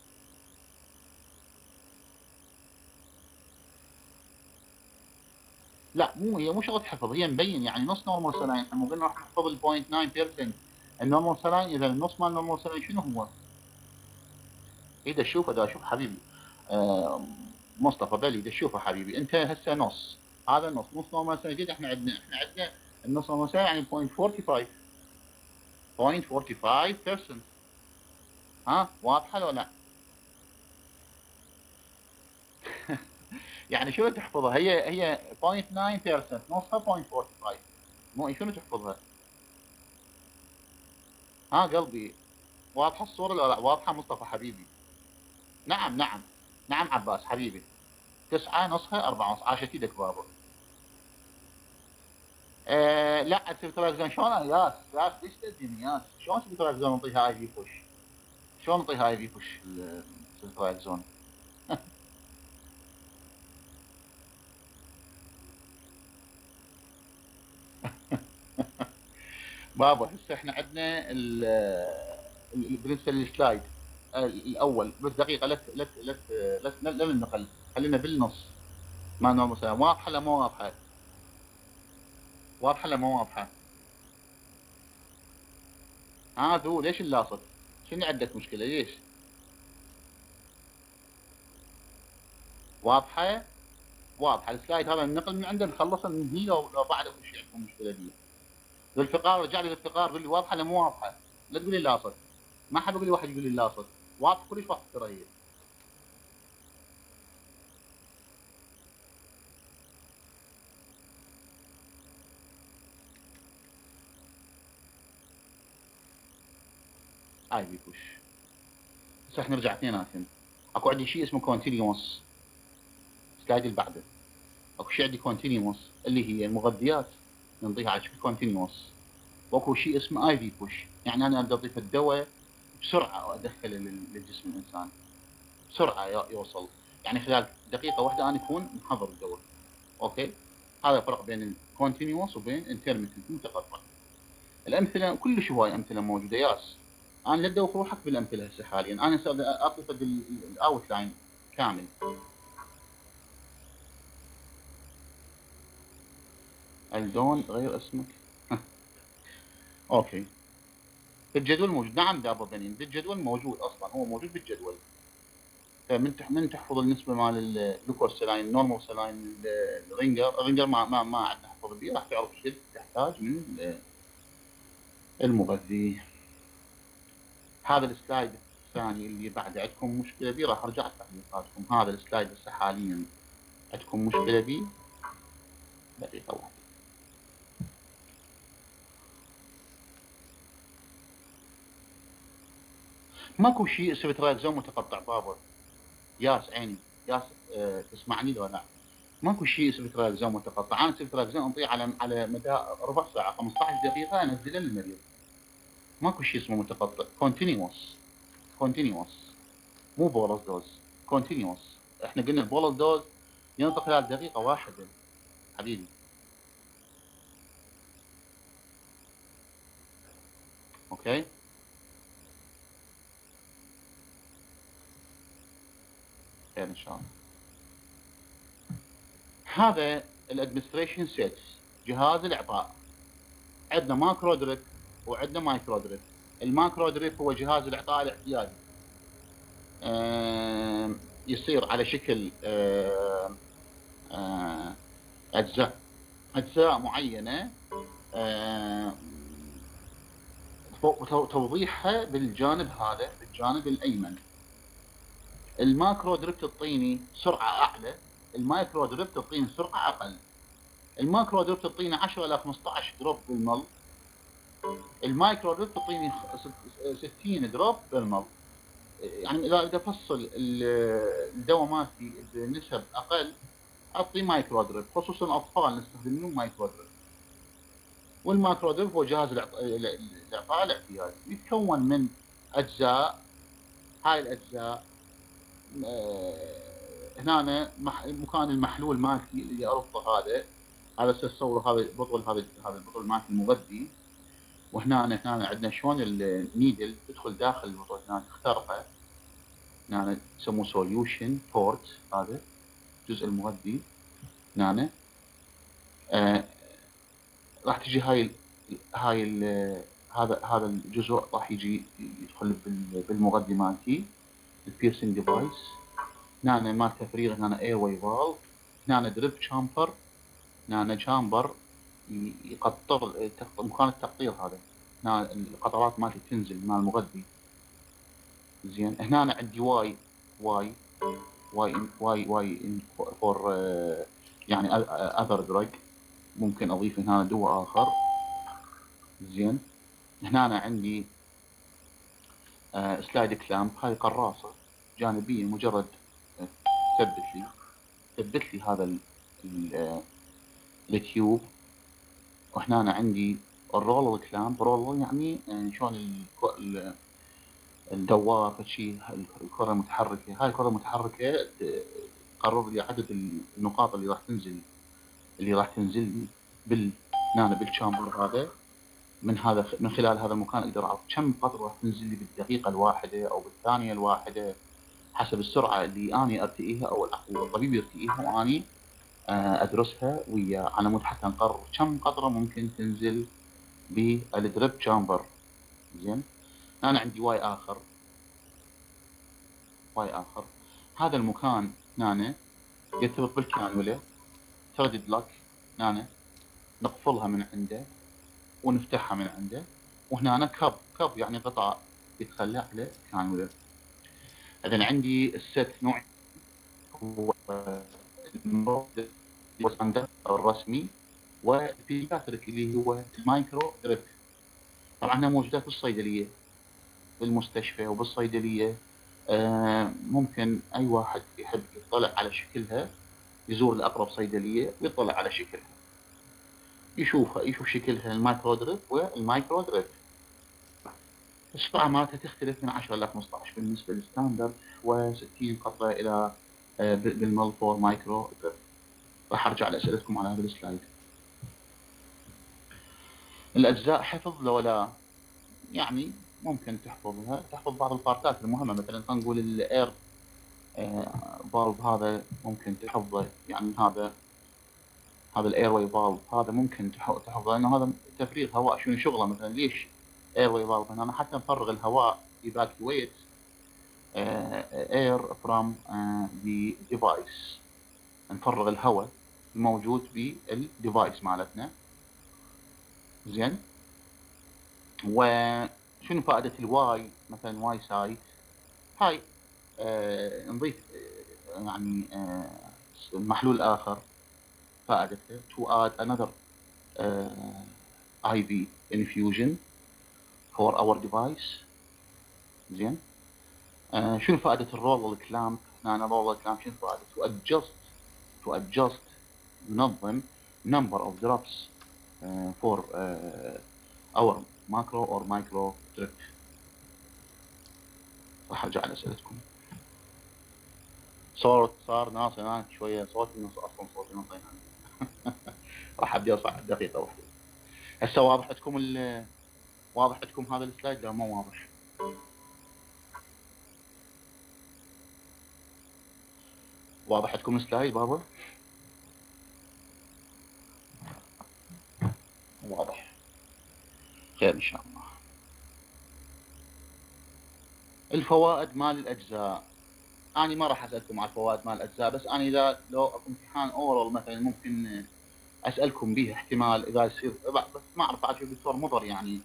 لا مو هي مو شغله حفظ، هي مبين يعني نص نورمال سلاين. احنا مو قلنا راح نحفظ ال صفر فاصلة تسعة بالمئة النورمال سلاين. اذا النص مال النورمال سلاين شنو هو؟ اي دا تشوفه دا اشوف حبيبي. آه مصطفى بلي دا تشوفه حبيبي. انت هسه نص، هذا نص نص نورمال سلاين جديد. احنا عندنا احنا عندنا النص نورمال سلاين يعني صفر فاصلة أربعة وخمسين صفر فاصلة أربعة وخمسين بالمئة. ها واضحه لو لا؟ يعني شنو تحفظها؟ هي هي صفر فاصلة تسعة بالمئة نصها صفر فاصلة أربعة وخمسين. مو شنو تحفظها؟ ها قلبي واضحه الصوره ولا لا؟ واضحه مصطفى حبيبي؟ نعم نعم نعم عباس حبيبي. تسعة نصها أربعة ونص. عاشت ايدك بابا. آه لا السيرتراكزون شلون ياس ياس ليش تأذيني ياس؟ شلون السيرتراكزون نعطيها اي في بوش؟ شلون نعطيها اي في بوش السيرتراكزون؟ بابا هسه احنا عندنا بالنسبه للسلايد الاول بس دقيقه. لا لا لا لا لا ننقل، خلينا بالنص. ما نوع مثلا واضحه ولا مو واضحه؟ واضحه ولا مو واضحه؟ ها ذو ليش اللاصق؟ شنو عندك مشكله ليش؟ واضحه؟ واضحه السلايد هذا النقل من عنده نخلصه من هنا، لو بعد اكو شيء عندكم مشكله فيه. للفقار رجع لي للفقار قول لي واضحه ولا مو واضحه؟ لا تقول لي لاصق. ما حد يقول لي واحد يقول لي لاصق. واضح كلش واضح ترى هي. هاي بيكوش. هسه احنا نرجع اثنيناتهم. اكو عندي شيء اسمه كونتينيوس. السلايد اللي بعده اكو شيء عندي كونتينيوس اللي هي المغذيات نعطيها على شكل كونتينيوس. واكو شيء اسمه اي في بوش، يعني انا بدي اضيف الدواء بسرعه وادخله للجسم الانسان بسرعه يوصل، يعني خلال دقيقه واحده انا اكون محضر الدواء. اوكي، هذا الفرق بين الكونتينيوس وبين انترميتنت متقطع. الامثله كلش هواي امثله موجوده ياس. انا لا تدوخ روحك بالامثله هسه حاليا، انا اعطي الاوت لاين كامل. الدون غير اسمك. اوكي الجدول موجود. نعم دابا بنين بالجدول موجود اصلا، هو موجود بالجدول. من من تحفظ النسبه مال الجلوكوز سلاين النورمال سلاين الرينجر الرينجر ما ما ما عندنا نحفظ به. راح تعرف ايش تحتاج من المغذي. هذا السلايد الثاني اللي بعد عندكم مشكله به راح ارجع تعليقاتكم. هذا السلايد هسه حاليا عندكم مشكله به. دقيقه واحده. ماكو شيء سبتراكزون متقطع بابا. ياس عيني ياس، أه تسمعني لو لا؟ ماكو شيء سبتراكزون متقطع. انا سبتراكزون انطيه على على مدى ربع ساعه خمسة عشر دقيقه انزله للمريض. ماكو شيء اسمه متقطع. كونتينيوس كونتينيوس، مو بولس دوز، كونتينيوس. احنا قلنا البولس دوز ينطق خلال دقيقه واحده حبيبي. اوكي خير ان شاء الله. هذا الادمنستريشن سيتس، جهاز الاعطاء. عندنا ماكرو دريب وعندنا مايكرو دريب. الماكرو دريب هو جهاز الاعطاء الاعتيادي، يصير على شكل اجزاء اجزاء معينه، توضيحها بالجانب هذا، بالجانب الايمن. الماكرو دريب تعطيني سرعه اعلى، المايكرو دريب تعطيني سرعه اقل. الماكرو دريب تعطيني عشرة الى خمسة عشر دروب بالمل، المايكرو دريب تعطيني ستين دروب بالمل. يعني اذا بدي افصل الدواء مالتي بنسب اقل اعطي مايكرو دريب، خصوصا الاطفال نستخدم مايكرو دريب. والماكرو دريب هو جهاز الاعطاء الاعتيادي، يتكون من اجزاء. هاي الاجزاء هنا مكان المحلول مالتي اللي اربطه، هذا هذا تصور هذا بطل، هذا هذا البطل مالتي المغذي. وهنا هنا عندنا شلون النيدل تدخل داخل البطل، هنا تخترقه، هنا يسموه سوليوشن بورت، هذا الجزء المغذي هنا. آه راح تجي هاي ال هاي ال هذا هذا الجزء راح يجي يدخل بالمغذي مالتي، البيرسينج ديفايس. هنا مال تفريغ، هنا اير واي فالف، هنا دريب تشامبر، هنا تشامبر يقطر مكان التقطير. هذا هنا القطرات مالتي تنزل مال المغذي. زين هنا عندي واي واي واي واي واي فور يعني اذر دراج، ممكن اضيف هنا دواء اخر. زين هنا عندي آه سلايد كلامب، هاي قراصه جانبيه مجرد تثبت لي تثبت لي هذا التيوب. وهنا عندي الرولر كلامب، رولر يعني شلون الدوار شيء، الكره المتحركه. هاي الكره المتحركه تقرر لي عدد النقاط اللي راح تنزل اللي راح تنزل لي بال هنا بالشامبر هذا. من هذا من خلال هذا المكان اقدر اعرف كم قطره راح تنزل لي بالدقيقه الواحده او بالثانيه الواحده، حسب السرعه اللي اني ارتئيها او الطبيب يرتئيها، واني ادرسها وياه على مود حتى نقرر كم قطره ممكن تنزل بالدريب تشامبر. زين انا عندي واي اخر، واي اخر هذا المكان هنا يرتبط بالكانولا، تردد لك هنا نقفلها من عنده ونفتحها من عنده. وهنا كب كب يعني قطع يتخلى على كانولا. اذا عندي الست نوع هو الرسمي، والبيدياتريك اللي هو المايكرو دريب. طبعا هنا موجودات بالصيدليه، بالمستشفى وبالصيدليه. آه ممكن اي واحد يحب يطلع على شكلها يزور الاقرب صيدليه ويطلع على شكلها، يشوفها يشوف شكلها المايكرو دريب والمايكرو دريب. السرعه مالتها تختلف من عشرة الى خمسة عشر بالنسبه للستاندرد، وستين قطره الى آه بالمل فور مايكرو دريب. راح ارجع لاسئلتكم على هذا السلايد. الاجزاء حفظ لو لا؟ يعني ممكن تحفظها، تحفظ بعض البارتات المهمه، مثلا خلينا نقول الاير فالف هذا ممكن تحفظه. يعني هذا هذا الاير واي فالف هذا ممكن تحفظه، لانه هذا تفريغ هواء. شنو شغله مثلا؟ ليش اير واي فالف؟ انا حتى نفرغ الهواء evacuate air from the device، نفرغ الهواء الموجود بالديفايس مالتنا. زين وشنو فائده الواي؟ مثلا واي سايت هاي آه نضيف آه يعني آه محلول اخر فائدته to add another uh, آي في infusion for our device. زين آه شنو فائدة الرول كلامب؟ هنا الرول كلامب شنو فائدة؟ to adjust to adjust ينظم number of drops uh, for uh, our macro or micro drip. راح ارجع على اسئلتكم. صوت صار ناس هناك شوية، صوتي نص اصلا صوتي نص يعني. راح ابدي ارفع دقيقة واحدة. هسه واضح عندكم ال واضح عندكم هذا السلايد؟ لا مو واضح. واضح عندكم السلايد بابا؟ واضح. خير ان شاء الله. الفوائد مال الاجزاء، انا ما راح اسالكم على الفوائد مال الاجزاء، بس انا اذا لو امتحان اورال مثلا ممكن اسالكم به احتمال اذا يصير، بس ما اعرف عاد الدكتور مضر يعني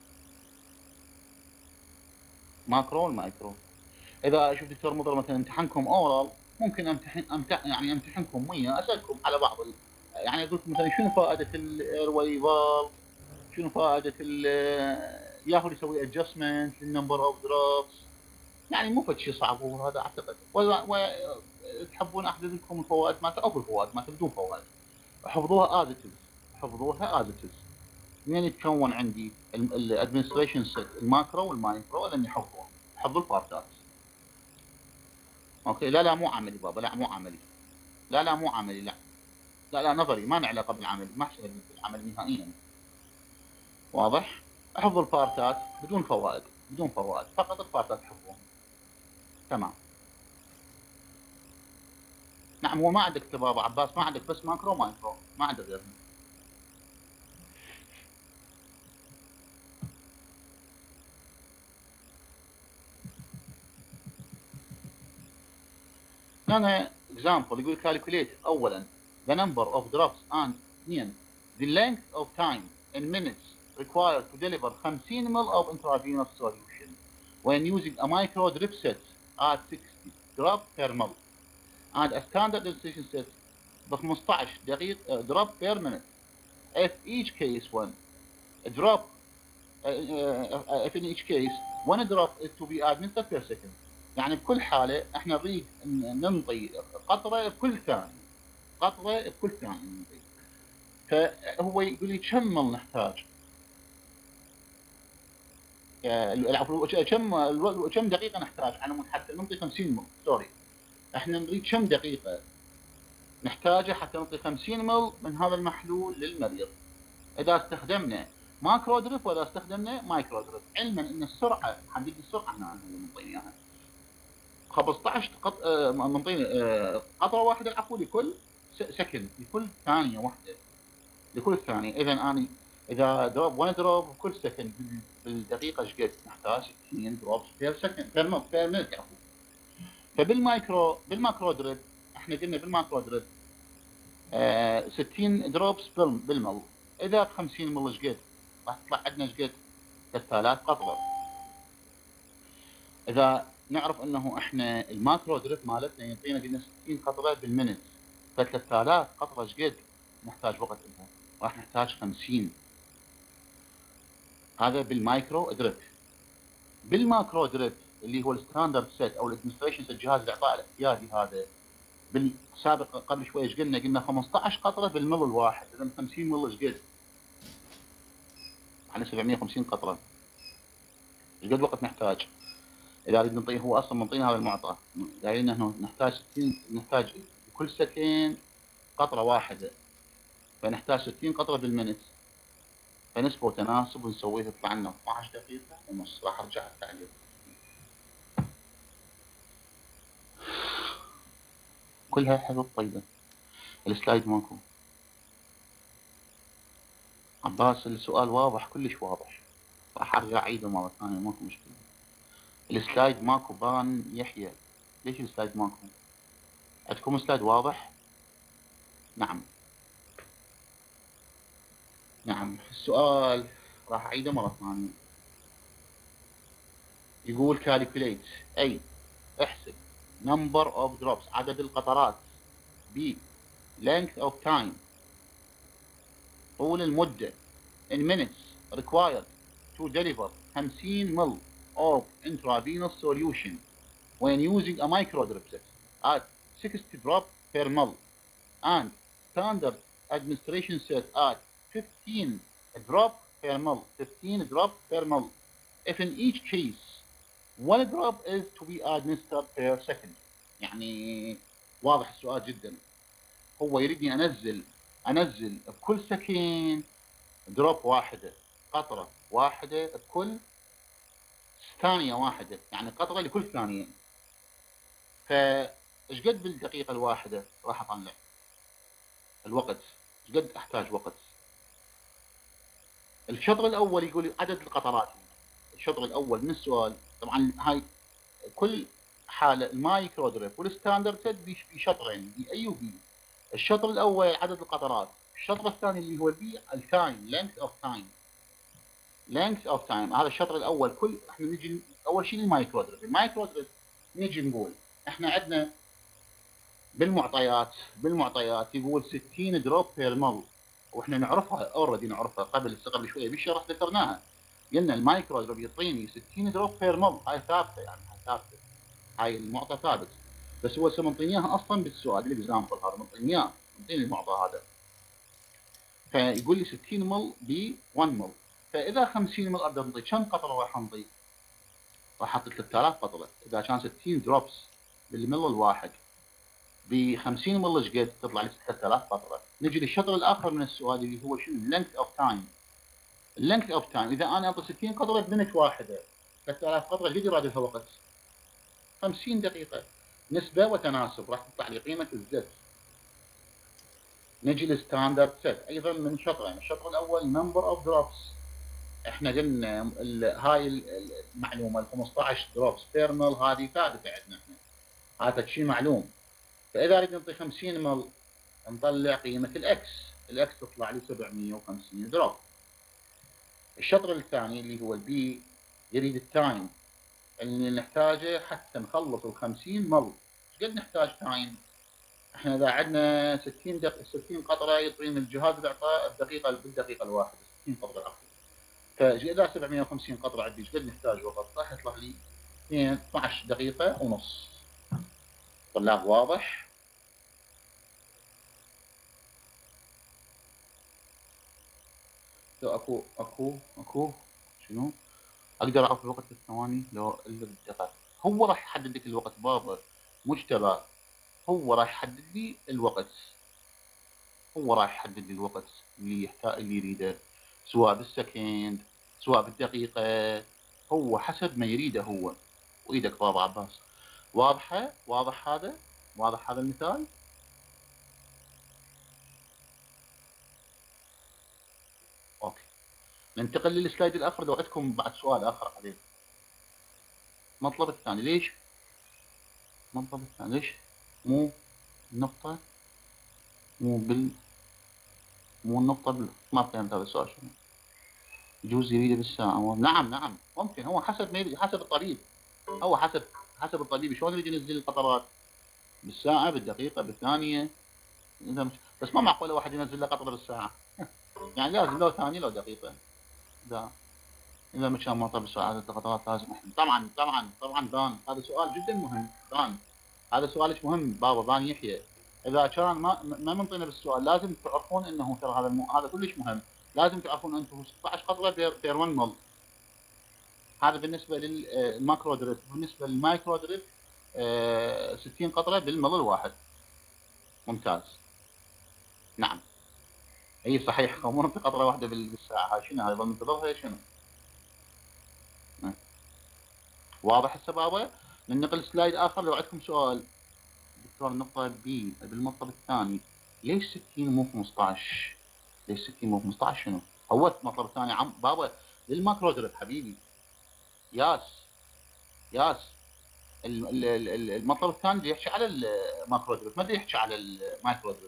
ماكرو والمايكرو. اذا شوف دكتور مضر مثلا امتحانكم اورال ممكن امتحن امتحن يعني امتحنكم وياه اسالكم على بعض ال... يعني اقول لكم مثلا شنو فائده الايرواي فالف، شنو فائده ال ياهو يسوي ادجستمنت للنمبر اوف دروبس، يعني مو فد شيء صعب هو هذا اعتقد. وتحبون احدد لكم الفوائد مالته او الفوائد مالته بدون فوائد، حفظوها اديتيف، حفظوها اديتيف. منين يتكون عندي الادمنستريشن سيت الماكرو والمايكرو لاني حفظوها، حفظوا البارتات. اوكي لا لا مو عملي بابا، لا مو عملي، لا لا مو عملي، لا لا لا نظري، ما له علاقه بالعمل، ما احسب بالعمل نهائيا. واضح؟ حفظ البارتات بدون فوائد، بدون فوائد، فقط البارتات حفظوهم. تمام. نعم هو ما عندك بابا عباس، ما عندك بس ماكرو مايكرو، ما عندك غيرهم. هنا example يقول calculate اولا the number of drops and اثنين the length of time in minutes required to deliver fifty milliliters of intravenous solution when using a micro drip set at sixty drops per ml and a standard distillation set ب خمسطعش دقيقة drop per minute. If each case one drop uh, uh, if in each case one drop is to be administered per second. يعني بكل حالة احنا نريد ننطي قطرة بكل ثانية، قطرة بكل ثانية ننطي. فهو يقول لي كم مل نحتاج؟ العفو كم كم دقيقة نحتاج على مود حتى ننطي خمسين مل، سوري. احنا نريد كم دقيقة نحتاجه حتى ننطي خمسين مل من هذا المحلول للمريض. اذا استخدمنا ماكرو دريب واذا استخدمنا مايكرو دريب، علما ان السرعة حدد السرعة هنا ننطيها اياها. خمسطعش قط... منطيني قطره واحده العفو لكل سكند، لكل ثانيه واحده، لكل ثانيه. اذا اني اذا دروب واحد دروب كل سكند بالدقيقه ايش قد نحتاج؟ اثنين دروب بير سكند بير مينت بير مينت عفوا. فبالمايكرو بالماكرو دريب احنا قلنا بالماكرو دريب آه ستين دروبس بالمل، اذا خمسين مل ايش قد؟ راح تطلع عندنا ايش قد؟ ثلاثة آلاف قطره. اذا نعرف انه احنا الماكرو دريب مالتنا يعطينا قلنا ستين قطره بالمنت، ف ثلاثة آلاف قطره ايش قد نحتاج وقت لها؟ راح نحتاج خمسين. هذا بالمايكرو دريب. بالماكرو دريب اللي هو الستاندرد سيت او الادمنستريشن سيت، جهاز الاعطاء الاحتياطي هذا، بالسابق قبل شوي ايش قلنا؟ قلنا خمسطعش قطره بالمل الواحد، اذا خمسين مل ايش قد؟ احنا سبعمية وخمسين قطره، ايش قد وقت نحتاج؟ اذا اريد نعطيه، هو اصلا منطينا هذا المعطى، قايلين انه نحتاج ستين، نحتاج كل سكند قطره واحده، فنحتاج ستين قطره بالمنت، فنسبه وتناسب ونسويه يطلع لنا اثنعش دقيقه ونص. راح ارجع التعليق. كلها حفظ طيبه. السلايد ماكو عباس، السؤال واضح كلش واضح، راح ارجع اعيده مره ثانيه ماكو مشكله. السلايد ماكو بان يحيى، ليش السلايد ماكو؟ عندكم سلايد واضح؟ نعم نعم. السؤال راح اعيده مره ثانيه. يقول calculate اي احسب number of drops عدد القطرات، b length of time طول المدة in minutes required to deliver خمسين مل of intravenous solution when using a microdrip set at sixty drop per ml and standard administration set at fifteen drop per ml, fifteen drop per ml. If in each case one drop is to be administered per second. يعني واضح السؤال جدا. هو يريدني انزل انزل بكل سكند دروب واحده، قطره واحده بكل ثانيه واحده، يعني قطره لكل ثانيه. فايش قد بالدقيقه الواحده راح اطلع الوقت؟ ايش قد احتاج وقت؟ الشطر الاول يقول لي عدد القطرات. الشطر الاول من السؤال، طبعا هاي كل حاله المايكرو دريب والستاندرد سيت بشطرين، بي اي وبي. الشطر الاول عدد القطرات، الشطر الثاني اللي هو البي التايم، لينث اوف تايم، لينث اوف تايم. هذا الشطر الاول. كل احنا نجي اول شيء المايكرو دريب. المايكرو دريب نجي نقول احنا عندنا بالمعطيات بالمعطيات يقول ستين دروب بير مل، واحنا نعرفها اوريدي، نعرفها قبل قبل شويه بالشرح ذكرناها. قلنا المايكرو دريب يعطيني ستين دروب بير مل، هاي ثابته، يعني هاي ثابته، هاي المعطى ثابت. بس هو منطيني اياها اصلا بالسؤال الاكزامبل هذا، منطيني اياه، منطيني المعطى هذا. فيقول لي ستين مل ب واحد مل. فاذا خمسين مل اقدر انطي كم قطره راح انطي؟ راح اعطي ثلاثة آلاف قطره. اذا كان ستين دروبس بالمل الواحد ب خمسين مل ايش قد؟ تطلع لي ستة آلاف قطره. نجي للشطر الاخر من السؤال اللي هو شنو؟ اللينث اوف تايم. اللينث اوف تايم اذا انا اعطي ستين قطره بمنت واحده، ثلاثة آلاف قطره قد يراد لها وقت؟ خمسين دقيقه. نسبه وتناسب، راح تطلع لي قيمه الزد. نجي للستاندرد سيت ايضا من شطرين. الشطر الاول نمبر اوف دروبس. احنا قلنا هاي المعلومه ال خمسطعش دروبس بير مل هذه ثابته عندنا احنا، هذا شيء معلوم. فاذا اريد نعطي خمسين مل نطلع قيمه الاكس، الاكس تطلع لي سبعمية وخمسين دروب. الشطر الثاني اللي هو البي يريد التايم اللي نحتاجه حتى نخلص ال خمسين مل. ايش قد نحتاج تايم؟ احنا اذا عندنا ستين دق... ستين قطره يعطينا الجهاز الاعطاء الدقيقه بالدقيقه الواحده ستين قطره عفوا. فاذا سبعمية وخمسين قطره عندي ايش قد نحتاج وقت؟ راح يطلع لي اثنعش دقيقه ونص. طلاب واضح؟ لو اكو اكو اكو شنو؟ اقدر اعرف الوقت بالثواني لو الا بالدقائق. هو راح يحدد لك الوقت بابا، مجتبى. هو راح يحدد لي الوقت، هو راح يحدد لي الوقت اللي يحتاج اللي يريده، سواء بالسكند سواء بالدقيقة، هو حسب ما يريده هو. وإيدك بابا عباس. واضحة؟ واضح هذا؟ واضح هذا المثال؟ أوكي. ننتقل للسلايد الآخر. لو عندكم بعد سؤال آخر عليه. المطلب الثاني ليش؟ المطلب الثاني ليش؟ مو النقطة مو بال مو النقطة بال ما فهمت هذا السؤال شنو؟ يجوز يريده بالساعة. نعم نعم ممكن، هو حسب ما يريد، حسب الطريق. هو حسب حسب الطبيب شلون يريد ينزل القطرات، بالساعه بالدقيقه بالثانيه. اذا مش بس ما معقول واحد ينزل له قطره بالساعه يعني لازم لو ثانيه لو دقيقه. اذا اذا مش كان مطر بالساعه عدد القطرات لازم. طبعا طبعا طبعا بان هذا سؤال جدا مهم. بان هذا سؤالك مهم بابا بان يحيى. اذا كان ما ما منطينا بالسؤال لازم تعرفون انه ترى هذا المو... هذا كلش مهم. لازم تعرفون انتم ستة عشر قطره بير بير واحد مل. هذا بالنسبه للماكرو دريب. بالنسبه للمايكرو دريب أه ستين قطره بالمل الواحد. ممتاز. نعم اي صحيح. مو في قطره واحده بالساعه. هاي شنو هاي ظل منتظرها شنو؟ واضح هسه بابا؟ ننتقل سلايد اخر. لو عندكم سؤال دكتور النقطه بي بالمطلب الثاني ليش ستين مو خمسطعش؟ ليش ستين مو خمسطعش شنو؟ هو المطلب الثاني عم بابا للماكرو دريب حبيبي. ياس ياس المطلب الثاني يحكي على الماكرو دريب، ما يحكي على المايكرو دريب.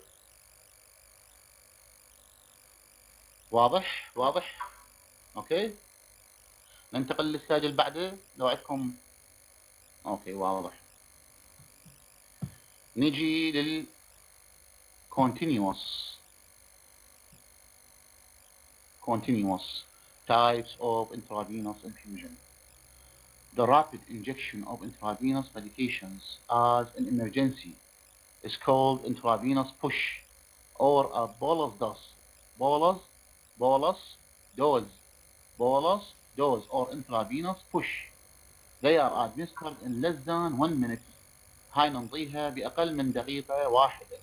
واضح؟ واضح؟ اوكي. ننتقل للسلايد اللي بعده لو عندكم. اوكي واضح. نجي لل continuous continuous types of intravenous infusion. the rapid injection of intravenous medications as an emergency is called intravenous push or a bolus dose. Bolus, bolus dose, bolus dose or intravenous push. They are administered in less than one minute. هاي نمضيها بأقل من دقيقة واحدة.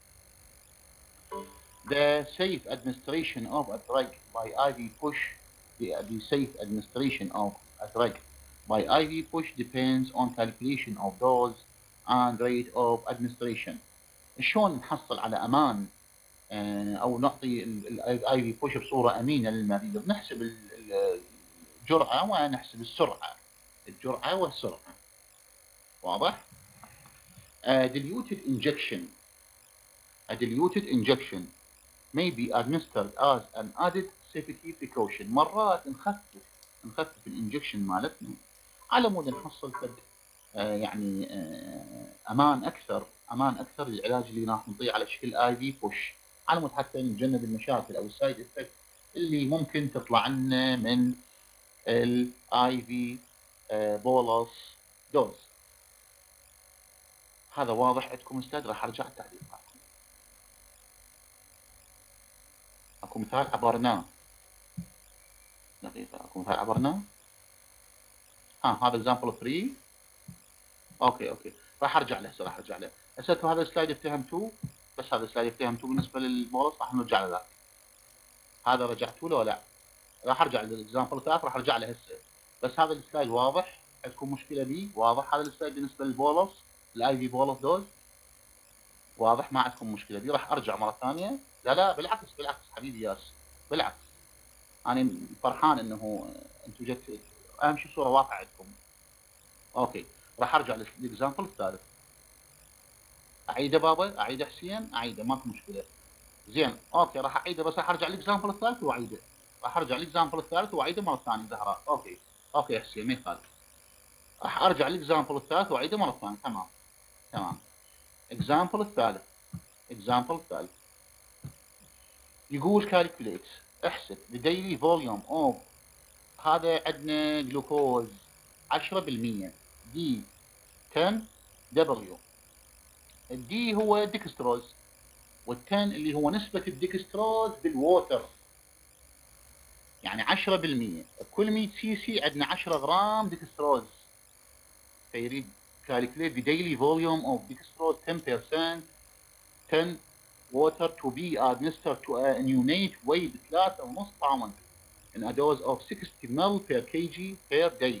The safe administration of a drug by I V push, the, the safe administration of a drug by I V push depends on calculation of dose and rate of administration. شلون نحصل على أمان أو نعطي الاي في بوش بصورة أمينة للمريض؟ نحسب الجرعة ونحسب السرعة، الجرعة والسرعة. واضح؟ A diluted injection, a diluted injection may be administered as an added safety precaution. مرات نخفف نخفف الانجكشن مالتنا على مود نحصل فد آه يعني آه امان اكثر، امان اكثر للعلاج اللي راح نعطيه على شكل اي في بوش، على مود حتى نتجنب المشاكل او السايد افكت اللي ممكن تطلع لنا من الاي في بولس دوز. هذا واضح عندكم استاذ؟ راح ارجع التعليقات. اكو مثال عبرناه، دقيقة، اكو مثال عبرناه. ها هذا اكزامبل ثلاثة. اوكي اوكي راح ارجع له هسه، راح ارجع له هسه. هذا السلايد افتهمتوه؟ بس هذا السلايد افتهمتوه بالنسبة للبولس، راح نرجع لذاك. هذا رجعتوا له ولا؟ راح ارجع للاكزامبل الثالث، راح ارجع له هسه. بس هذا السلايد واضح؟ عندكم مشكلة بيه؟ واضح هذا السلايد بالنسبة للبولس، الاي في بولس دوز؟ واضح؟ ما عندكم مشكلة بيه؟ راح ارجع مرة ثانية. لا لا بالعكس بالعكس حبيبي ياس، بالعكس انا فرحان انه انتم جت اهم شيء صورة واضحة عندكم. اوكي راح ارجع للاكزامبل الثالث. اعيده بابا؟ اعيده حسين؟ اعيده ماكو مشكلة. زين اوكي راح اعيده، بس راح ارجع للاكزامبل الثالث واعيده. راح ارجع للاكزامبل الثالث واعيده مرة ثانية زهراء. اوكي اوكي حسين ما يخالف. راح ارجع للاكزامبل الثالث واعيده مرة ثانية. تمام تمام. اكزامبل الثالث، اكزامبل الثالث يقول calculate، احسب the daily volume of، هذا عندنا جلوكوز عشرة بالمئة دي عشرة دبليو. الدي هو ديكستروز، وال10 اللي هو نسبة الديكستروز بالووتر، يعني عشرة بالمئة. كل مئة سي سي عندنا عشرة غرام ديكستروز. فيريد calculate the daily volume of dextrose ten percent ten water to be administered to a neonate weighed ثلاثة ونص pound in a dose of sixty milliliters per kg per day.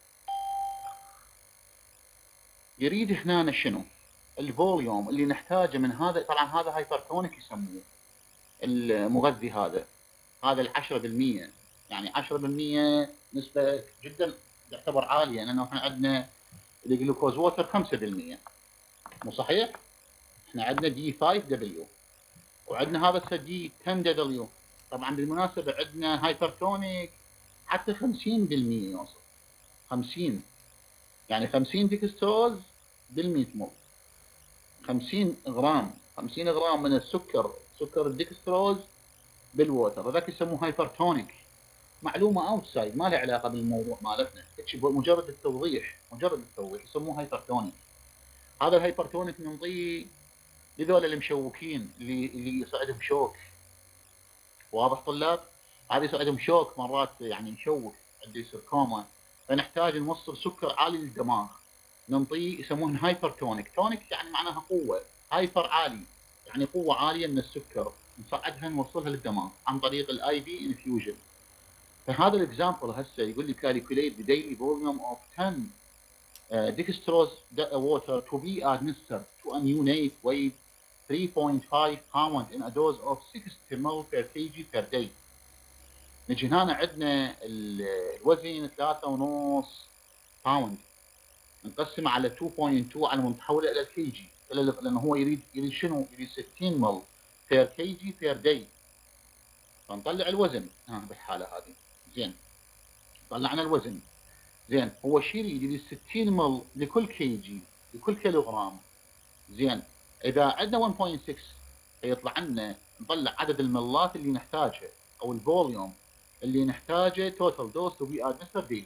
يريد هنا شنو؟ الفوليوم اللي نحتاجه من هذا. طبعا هذا هايبرتونيك يسموه المغذي، هذا هذا العشرة بالمئة، يعني عشرة بالمئة نسبة جدا تعتبر عالية، لأنه احنا عندنا الجلوكوز ووتر خمسة بالمئة، مو صحيح؟ احنا عندنا دي خمسة دبليو وعندنا هذا دي عشرة دبليو. طبعا بالمناسبة عندنا هايبرتونيك حتى خمسين بالمئة يوصل، خمسين يعني خمسين ديكستروز بالمئة مول، خمسين غرام، خمسين غرام من السكر، سكر الديكستروز بالووتر، هذاك يسموه هايبرتونيك. معلومة اوتسايد ما لها علاقة بالموضوع مالتنا، مجرد التوضيح، مجرد التوضيح، يسموه هايبرتونيك. هذا الهايبرتونيك نعطيه لذول المشوكين اللي اللي يصعدهم شوك. واضح طلاب؟ هذا يصعدهم شوك مرات، يعني مشوك عنده يصير كوما، فنحتاج نوصل سكر عالي للدماغ، ننطيه يسموه هايبرتونيك. تونيك يعني معناها قوة، هايبر عالي يعني قوة عالية من السكر، نصعدها نوصلها للدماغ عن طريق الاي في انفيوجن. فهذا الاكزامبل هسه يقول لي calculate the daily volume of ten uh, dextrose water to be administered to a neonate weighed three point five pound in a dose of sixty milliliters per kg per day. نجي هنا عندنا الوزن ثلاثة ونص باوند، نقسمه على اثنين فاصلة اثنين على نحوله الى الكي جي، لانه هو يريد يريد شنو؟ يريد ستين مل بير كي جي بير داي. فنطلع الوزن ها بالحاله هذه. زين طلعنا الوزن. زين هو شو يريد؟ يريد ستين مل لكل كي جي، لكل كيلوغرام. زين اذا عندنا واحد فاصلة ستة يطلع لنا، نطلع عدد الملات اللي نحتاجها او الفوليوم اللي نحتاجه توتال دوز تو بي ادمنستر ديلي.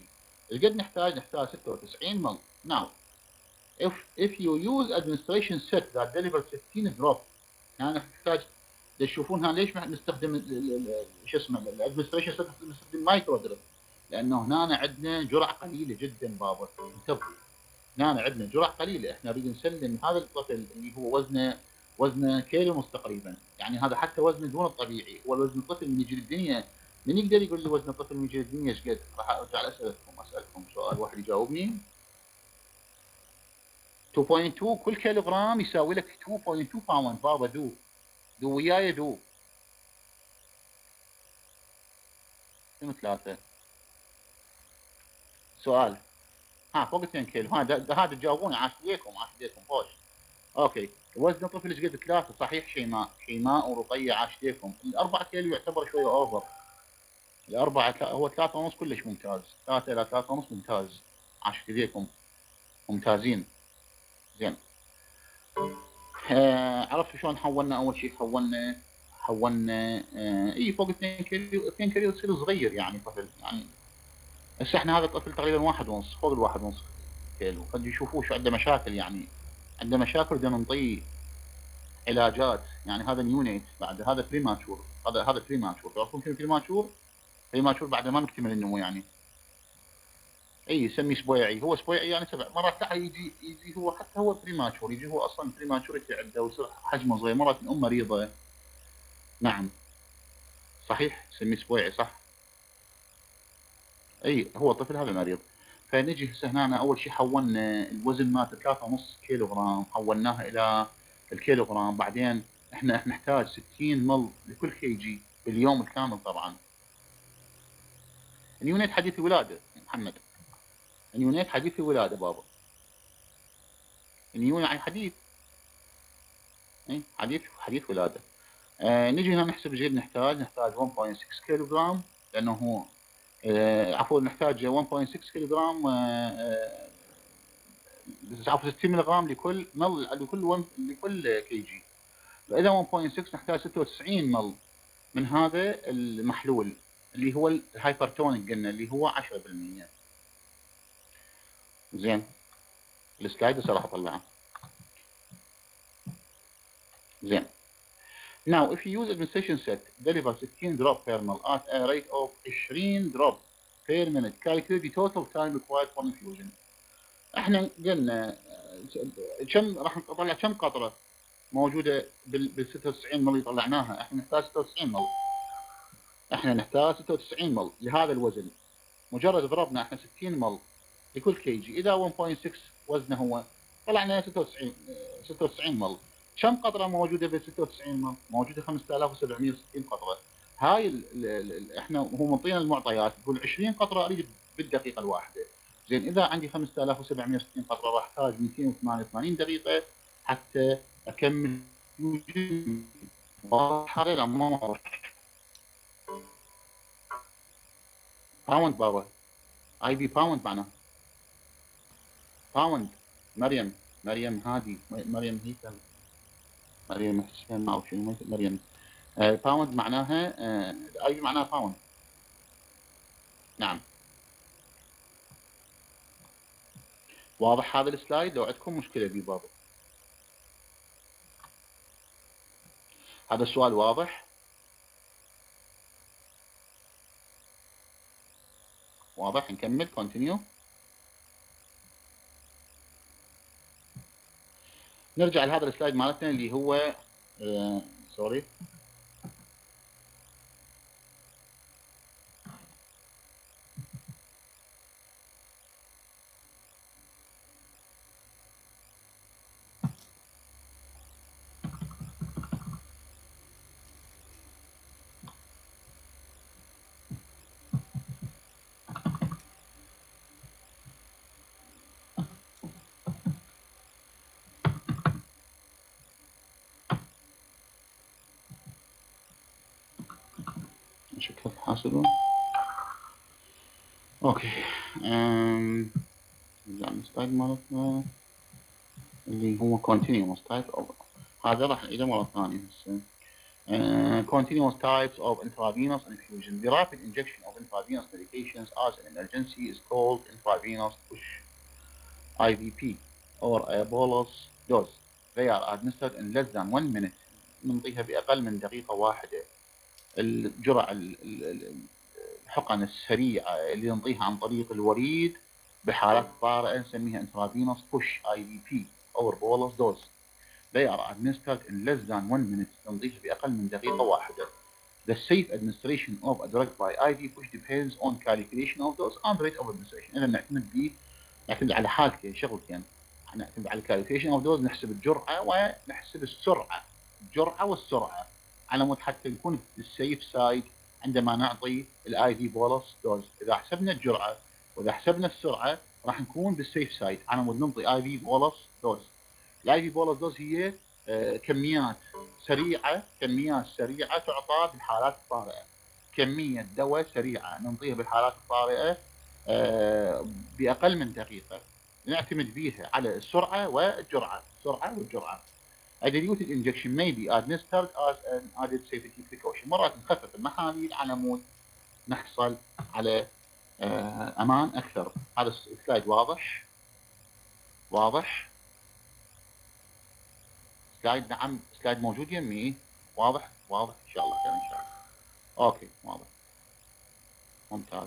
ايش قد نحتاج؟ نحتاج ستة وتسعين مل. now if if you use administration set that delivers fifteen drop يعني نحتاج تشوفون هنا ليش نستخدم شو اسمه الادمنستريشن set نستخدم مايكرو دريب، لانه هنا عندنا جرعه قليله جدا بابا. انتبهوا، هنا عندنا جرعه قليله، احنا نريد نسلم هذا الطفل اللي هو وزنه وزنه كيلو ونص تقريبا، يعني هذا حتى وزنه دون الطبيعي، هو وزن الطفل من يجي للدنيا. من يقدر يقول لي وزن الطفل من يجي للدنيا ايش قد؟ راح ارجع اسالكم اسالكم سؤال واحد يجاوبني. اثنين فاصلة اثنين كل كيلو جرام يساوي لك اثنين فاصلة اثنين باوند بابا. دو دو وياي دو شنو ثلاثة؟ سؤال. ها فوق اثنين كيلو. هذا هذا تجاوبوني، عاش ليكم عاش ليكم خوش. اوكي وزن الطفل ايش قد؟ ثلاثة صحيح شيماء، شيماء ورقية عاش ليكم. الأربعة كيلو يعتبر شوية اوفر. الأربعة هو ثلاثة ونص كلش ممتاز، ثلاثة إلى ثلاثة ونص ممتاز، عاش ليكم ممتازين. زين آه عرفتوا شلون حولنا؟ أول شيء حولنا حولنا آه اي فوق اثنين كيلو. اثنين كيلو يصير صغير يعني طفل، يعني هسه احنا هذا الطفل تقريبا واحد ونص، فوق الواحد ونص كيلو، قد يشوفوه شو عنده مشاكل، يعني عنده مشاكل بدنا نعطيه علاجات. يعني هذا نيونيت بعد، هذا بريماتشور، هذا هذا بريماتشور. تعرفون كيف بريماتشور؟ بريماتشور بعد ما مكتمل النمو يعني. اي يسميه سبويعي، هو سبويعي يعني سبع مرات لا يجي يجي هو حتى هو بريماتشور، يجي هو اصلا بريماتشوريتي عنده ويصير حجمه صغير، مرات الام مريضه. نعم صحيح يسميه سبويعي صح. اي هو الطفل هذا مريض. فنجي هسه هنا اول شيء حولنا الوزن مالته ثلاثة ونص كيلو جرام، حولناها الى الكيلو جرام. بعدين احنا احنا نحتاج ستين مل لكل كي جي باليوم الكامل. طبعا نيونيت حديث الولاده محمد، نيونيت حديث الولاده بابا، نيو يعني حديث، اي حديث حديث ولاده. آه نجي هنا نحسب ايش نحتاج. نحتاج واحد فاصلة ستة كيلو جرام، لانه هو آه عفوا نحتاج واحد فاصلة ستة كيلو جرام آه عفوا ستين ملغ جرام لكل مل لكل لكل كي جي. فاذا واحد فاصلة ستة نحتاج ستة وتسعين مل من هذا المحلول اللي هو الهايبرتونيك قلنا اللي هو عشرة بالمئة. زين السلايد هسه راح اطلعه. زين now if you use administration set deliver sixteen drop per ml at a rate of عشرين drop per minute calculate the total time required for infusion. احنا قلنا كم راح نطلع كم قطره موجوده بال ستة وتسعين مل طلعناها. احنا نحتاج ستة وتسعين مل، احنا نحتاج ستة وتسعين مل لهذا الوزن. مجرد ضربنا احنا ستين مل لكل كي جي، اذا واحد فاصلة ستة وزنه هو طلعنا ستة وتسعين ستة وتسعين مل. كم قطره موجوده بال ستة وتسعين مل؟ موجوده خمسة آلاف وسبعمئة وستين قطره. هاي ال ال احنا هو منطينا المعطيات يقول عشرين قطره اريد بالدقيقه الواحده. زين اذا عندي خمسة آلاف وسبعمئة وستين قطره راح احتاج مئتين وثمانية وثمانين دقيقه حتى اكمل. واضح هذا ما باوند بابا، اي بي باوند معناه باوند. مريم مريم هادي مريم هيثم مريم حسين او شنو مريم آه باوند معناها آه اي معناها باوند. نعم واضح هذا السلايد؟ لو عندكم مشكله بيه بابا هذا السؤال واضح؟ واضح نكمل كونتينيو. نرجع لهذا السلايد مالتنا اللي هو آه سوري شكل حاسبه. اوكي امم نرجع للسلايد مالتنا اللي هو كونتينيو سلايد. هذا راح نعيده مره ثانيه هسه. continuous types of intravenous infusion. The rapid injection of intravenous medications as an emergency is called intravenous push I V P or a bolus dose. They are administered in less than one minute. ننطيها بأقل من دقيقة واحدة. الجرعة الحقن السريعة اللي ننطيها عن طريق الوريد بحالات طارئة نسميها intravenous push I V P or bolus dose. They are administered in less than one minute. ننطيها بأقل من دقيقة واحدة. The safe administration of a drug by I V push depends on calculation of dose and rate of administration. إذا نعتمد ب نعتمد على حالتين شغلتين. نعتمد على calculation of dose، نحسب الجرعة ونحسب السرعة. الجرعة والسرعة على مود حتى نكون بالسيف سايد عندما نعطي الاي في بولس دوز. إذا حسبنا الجرعة وإذا حسبنا السرعة راح نكون بالسيف سايد على مود نعطي اي في بولس دوز. الاي في بولس دوز هي آه كميات سريعة كميات سريعة تعطى بالحالات الطارئة. كمية دواء سريعة نعطيها بالحالات الطارئة آه بأقل من دقيقة. نعتمد بيها على السرعة والجرعة. السرعة والجرعة. A diluted injection may be administered as an added safety precaution. مرات نخفف المحاليل على مود نحصل على آه أمان أكثر. هذا السلايد واضح؟ واضح؟ سلايد نعم سلايد موجود يمي. واضح؟ واضح إن شاء الله خير إن شاء الله. أوكي واضح. ممتاز.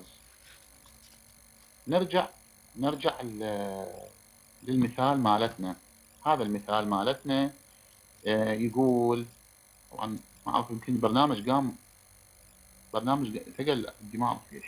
نرجع نرجع للمثال مالتنا. هذا المثال مالتنا آه يقول طبعا ما اعرف يمكن البرنامج قام برنامج ثقل عندي ما اعرف ليش.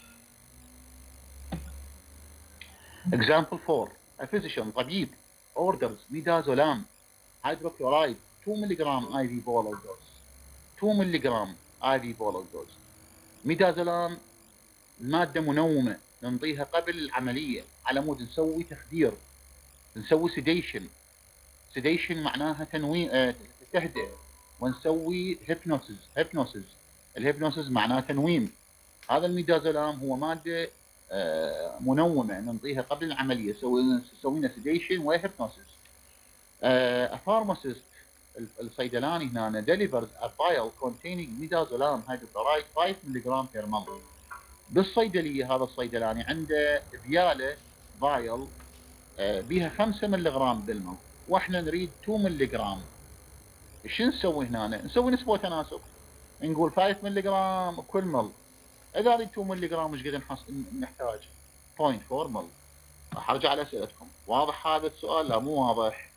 Example four. A physician طبيب orders midazolam hydrochloride two milligram I V bolus dose. two milligram I V bolus dose. midazolam مادة منومة ننطيها قبل العملية على مود نسوي تخدير، نسوي sedation. sedation معناها تنويم آه تهدئ، ونسوي هيبنوسيس. هيبنوسيس الهيبنوسيس معناه تنويم. هذا الميدازولام هو ماده آه منومه ننطيها قبل العمليه، سوينا sedation وهيبنوسيس. آه a pharmacist الصيدلاني هنا delivers a vial containing midazolam hydrochloride five milligram per month. بالصيدليه هذا الصيدلاني عنده فياله فايل آه بها خمسة ملغرام بالمل، واحنا نريد two ملغرام. شو نسوي هنا؟ نسوي نسبة تناسب، نقول خمسة ملغرام كل مل. اذا اريد two ملغرام ايش قد نحصل نحتاج؟ صفر فاصلة أربعة مل. راح ارجع على اسئلتكم. واضح هذا السؤال؟ لا مو واضح.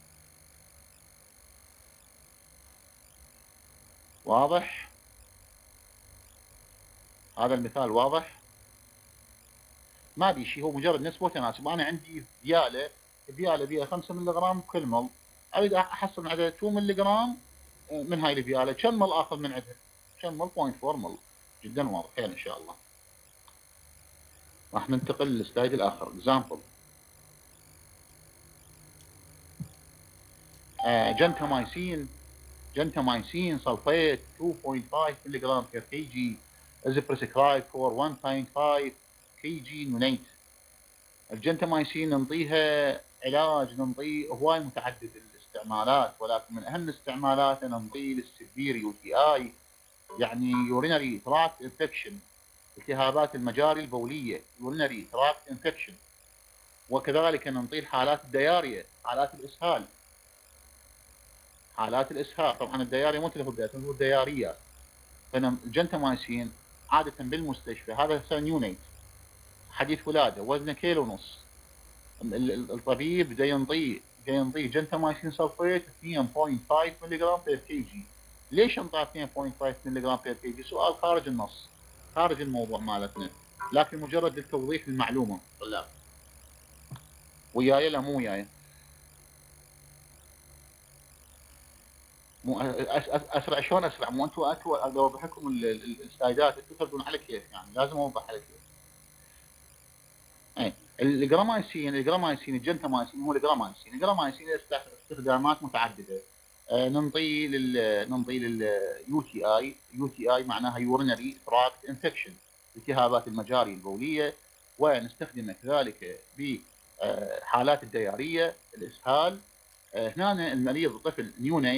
واضح؟ هذا المثال واضح؟ ما بي شيء، هو مجرد نسبة وتناسب. انا عندي فيالة فيالة بيها خمسة ملغرام كل مل، اريد احصل من عدد two ملغرام من هاي الفيالة، كم مل اخذ من عندها؟ كم مل؟ صفر فاصلة أربعة مل. جدا واضح ان شاء الله. راح ننتقل للسلايد الاخر. example جنتاميسين جنتاميسين سلفيت two point five milligram per kg is prescribed for one point five kilograms neonate. الجنتاميسين ننطيها علاج، ننطيه هواي متعدد الاستعمالات، ولكن من اهم استعمالاته ننطيه للسيفير يو تي اي، يعني يورينري تراكت انفكشن، التهابات المجاري البوليه، يورينري تراكت انفكشن. وكذلك ننطيه حالات الدياريه، حالات الاسهال، حالات الاسهال. طبعا الدياريه مو تلفظ الدياريه. فالجنتاميسين عاده بالمستشفى هذا نيونيت حديث ولاده وزنه كيلو ونص. الطبيب بدا ينطيه بدا ينطيه جنتاميسين سلفيت اثنين فاصلة خمسة ملغرام بير كي جي. ليش انطاه اثنين فاصلة خمسة ملغرام بير كي جي؟ سؤال خارج النص، خارج الموضوع مالتنا، لكن مجرد للتوضيح المعلومه. طلاب وياي؟ لا مو وياي. مو اسرع شلون اسرع؟ مو انتم انتم اوضح لكم السلايدات، انتم تردون على كيف يعني، لازم اوضح على كيف. اي الجرامايسين الجرامايسين الجنتاميسين هو الجرامايسين. الجرامايسين استخدامات متعدده. آه ننطي لل ننطي لليو تي اي. يو تي اي معناها يورينري تراكت انفكشن، التهابات المجاري البوليه، ونستخدمه كذلك بحالات الدياريه، الاسهال. آه هنا المريض طفل نيونيت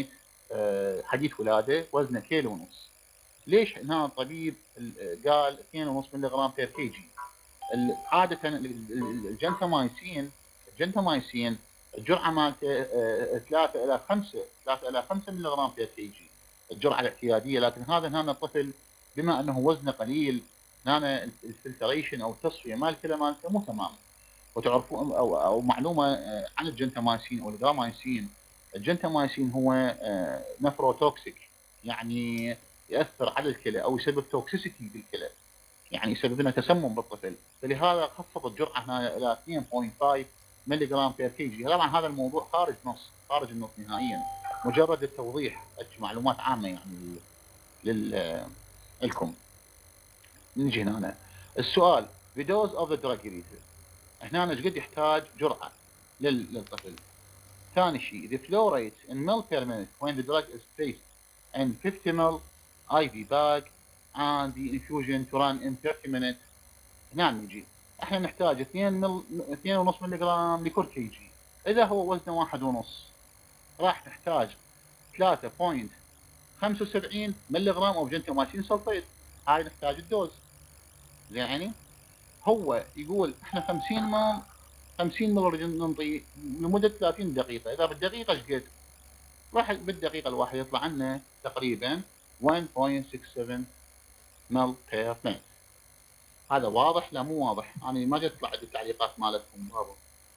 حديث ولاده وزنه كيلو ونص. ليش هنا الطبيب قال اثنين ونص ملي جرام بير كي جي؟ عاده الجنتامايسين الجنتامايسين الجرعه مالته ثلاثة الى خمسة ثلاثة الى خمسة ملي جرام بير كي جي الجرعه الاعتياديه، لكن هذا هنا الطفل بما انه وزنه قليل هنا الفلتريشن او التصفيه مال الكلى مالته مو تمام. وتعرفون او, أو معلومه عن الجنتامايسين او الجرامايسين، الجنتامايسين هو نفروتوكسيك، يعني ياثر على الكلى او يسبب توكسيسيتي بالكلى، يعني يسبب لنا تسمم بالطفل، فلهذا خفض الجرعه هنا الى اثنين فاصلة خمسة ملي جرام بير كي جي. طبعا هذا الموضوع خارج نص خارج النص نهائيا، مجرد التوضيح معلومات عامه يعني لل لكم. نجي هنا السؤال بدوز اوف ذا دراج ريتر، هنا ايش قد يحتاج جرعه للطفل. ثاني شيء the flow rate in ml per minute when the drug is placed in fifty milliliters آي في bag and the infusion to run in thirty minutes. هنا نجي احنا نحتاج اثنين مل اثنين ونص ملي جرام لكل كي جي، اذا هو وزنه واحد ونص راح نحتاج ثلاثة فاصلة خمسة وسبعين ملي جرام او جنتامايسين سلفيت، هاي نحتاج الدوز. زين يعني هو يقول احنا خمسين مل خمسين مل ننطي لمده ثلاثين دقيقه، اذا بالدقيقه ايش قد؟ راح بالدقيقه الواحده يطلع لنا تقريبا واحد فاصلة ستة سبعة مل بير مينت. هذا واضح؟ لا مو واضح، انا يعني ما جت تطلع عندي التعليقات مالتكم. برافو.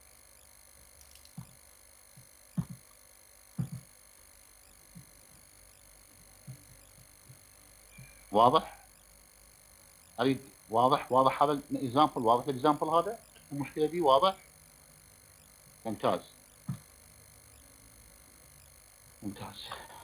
واضح؟ اريد واضح واضح هذا الاكزامبل، واضح الاكزامبل هذا؟ المشكله دي واضح؟ ممتاز ممتاز.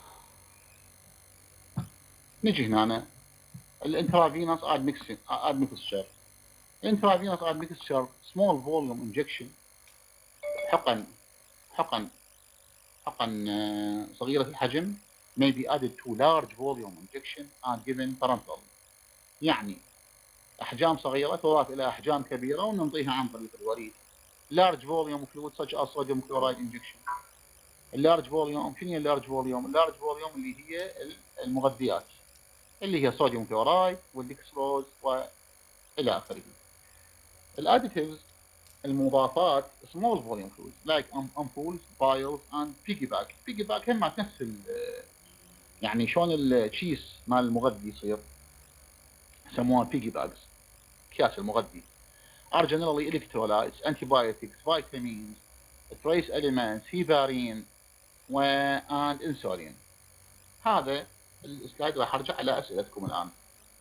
نجي هنا الانترافينوس ادمكسشر ادمكسشر الانترافينوس ادمكسشر سمول فوليوم انجكشن، حقن حقن حقن صغيره الحجم may be added to large volume injection and given parenterally، يعني احجام صغيره تضاف الى احجام كبيره وننطيها عن طريق الوريد. large volume fluid such as sodium chloride injection. اللارج فوليوم شنو هي اللارج فوليوم؟ اللارج فوليوم اللي هي المغذيات اللي هي صوديوم كلورايد والديكستروز والى اخره. الاديتيفز المضافات small volume fluids like ampoules, vials and piggy bag. piggy bag هم نفس يعني شلون التشيس مال المغذي يصير يسموها piggy bags، اكياس المغذي. are generally electrolytes, antibiotics, vitamins, trace elements, heparin و and insulin. هذا السلايد راح ارجع على اسئلتكم الان.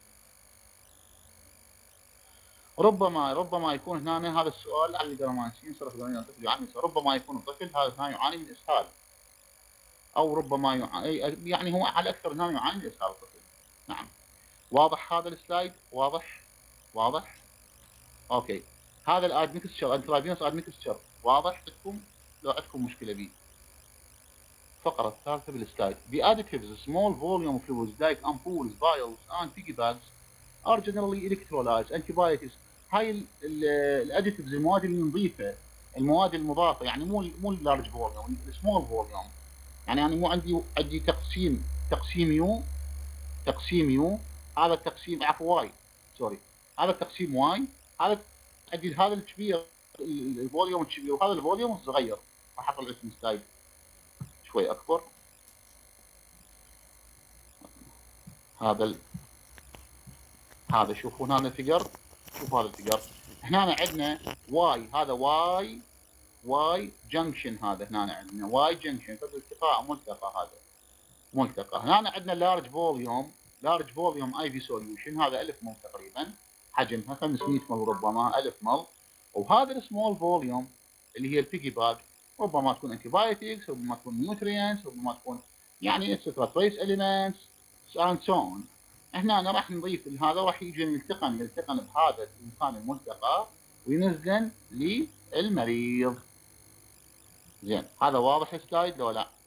ربما ربما يكون هنا هذا السؤال على الجرامانسين صرف الطفل يعاني، ربما يكون الطفل هذا هنا يعاني من اسهال، او ربما يعاني يعني هو على اكثر هنا يعاني من اسهال الطفل. نعم واضح هذا السلايد؟ واضح واضح اوكي. هذا الادمكستشر انترافينوس ادمكستشر واضح لكم؟ لو عندكم مشكله به. الفقرة الثالثة بالسلايد. The additives small volume fluids like ampoules, vials and piggy bags are generally electrolytes, antibiotics. هاي الاديتيفز المواد اللي نضيفها، المواد المضافة، يعني مو مو اللارج فوليوم، السمول فوليوم. يعني انا مو عندي عندي تقسيم تقسيم يو تقسيم يو هذا التقسيم عفوا واي سوري هذا التقسيم واي، هذا عندي هذا الكبير الفوليوم الكبير وهذا الفوليوم الصغير. راح اطلع لكم سلايد شوي اكبر. هذا ال... هذا شوفون هذا الفيجر، شوفوا هذا الفيجر هنا عندنا واي، هذا واي واي جنكشن، هذا هنا عندنا واي جنكشن فالالتقاء ملتقى، هذا ملتقى. هنا عندنا لارج فوليوم لارج فوليوم اي في سوليوشن، هذا ألف مل تقريبا حجمها خمسمية مل ربما ألف مل، وهذا السمول فوليوم اللي هي البيجي باج ربما تكون انتي بايوتكس، ربما تكون نيوترينز، ربما تكون يعني اكسترا تريس اليمنتس اند سو اون. هنا أنا راح نضيف هذا راح يجي يلتقن يلتقن بهذا المكان الملتقى وينزل للمريض. زين هذا واضح السلايد لو لا؟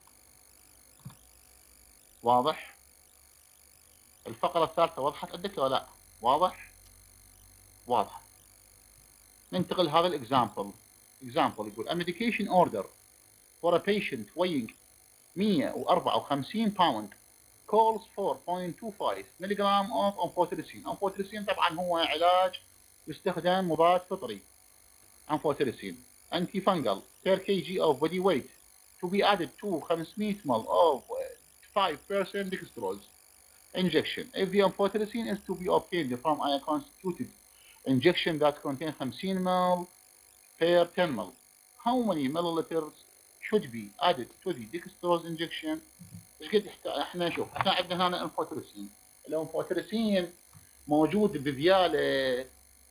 واضح؟ الفقرة الثالثة وضحت عندك لو لا؟ واضح؟ واضح. ننتقل هذا الاكزامبل. example يقول a medication order for a patient weighing مية وأربعة وخمسين باوند calls for zero point two five ملغ of amphotericin. amphotericin طبعا هو علاج يستخدم مضاد فطري. amphotericin antifungal per kg of body weight to be added to خمسمية مل of five percent dextrose injection. If the amphotericin is to be obtained from a constituted injection that contains خمسين مل per ten ml, how many milliliters should be added to the dextrose injection؟ ايش قد احنا نشوف احنا عندنا هنا انفوتريسين. الانفوتريسين موجود بفياله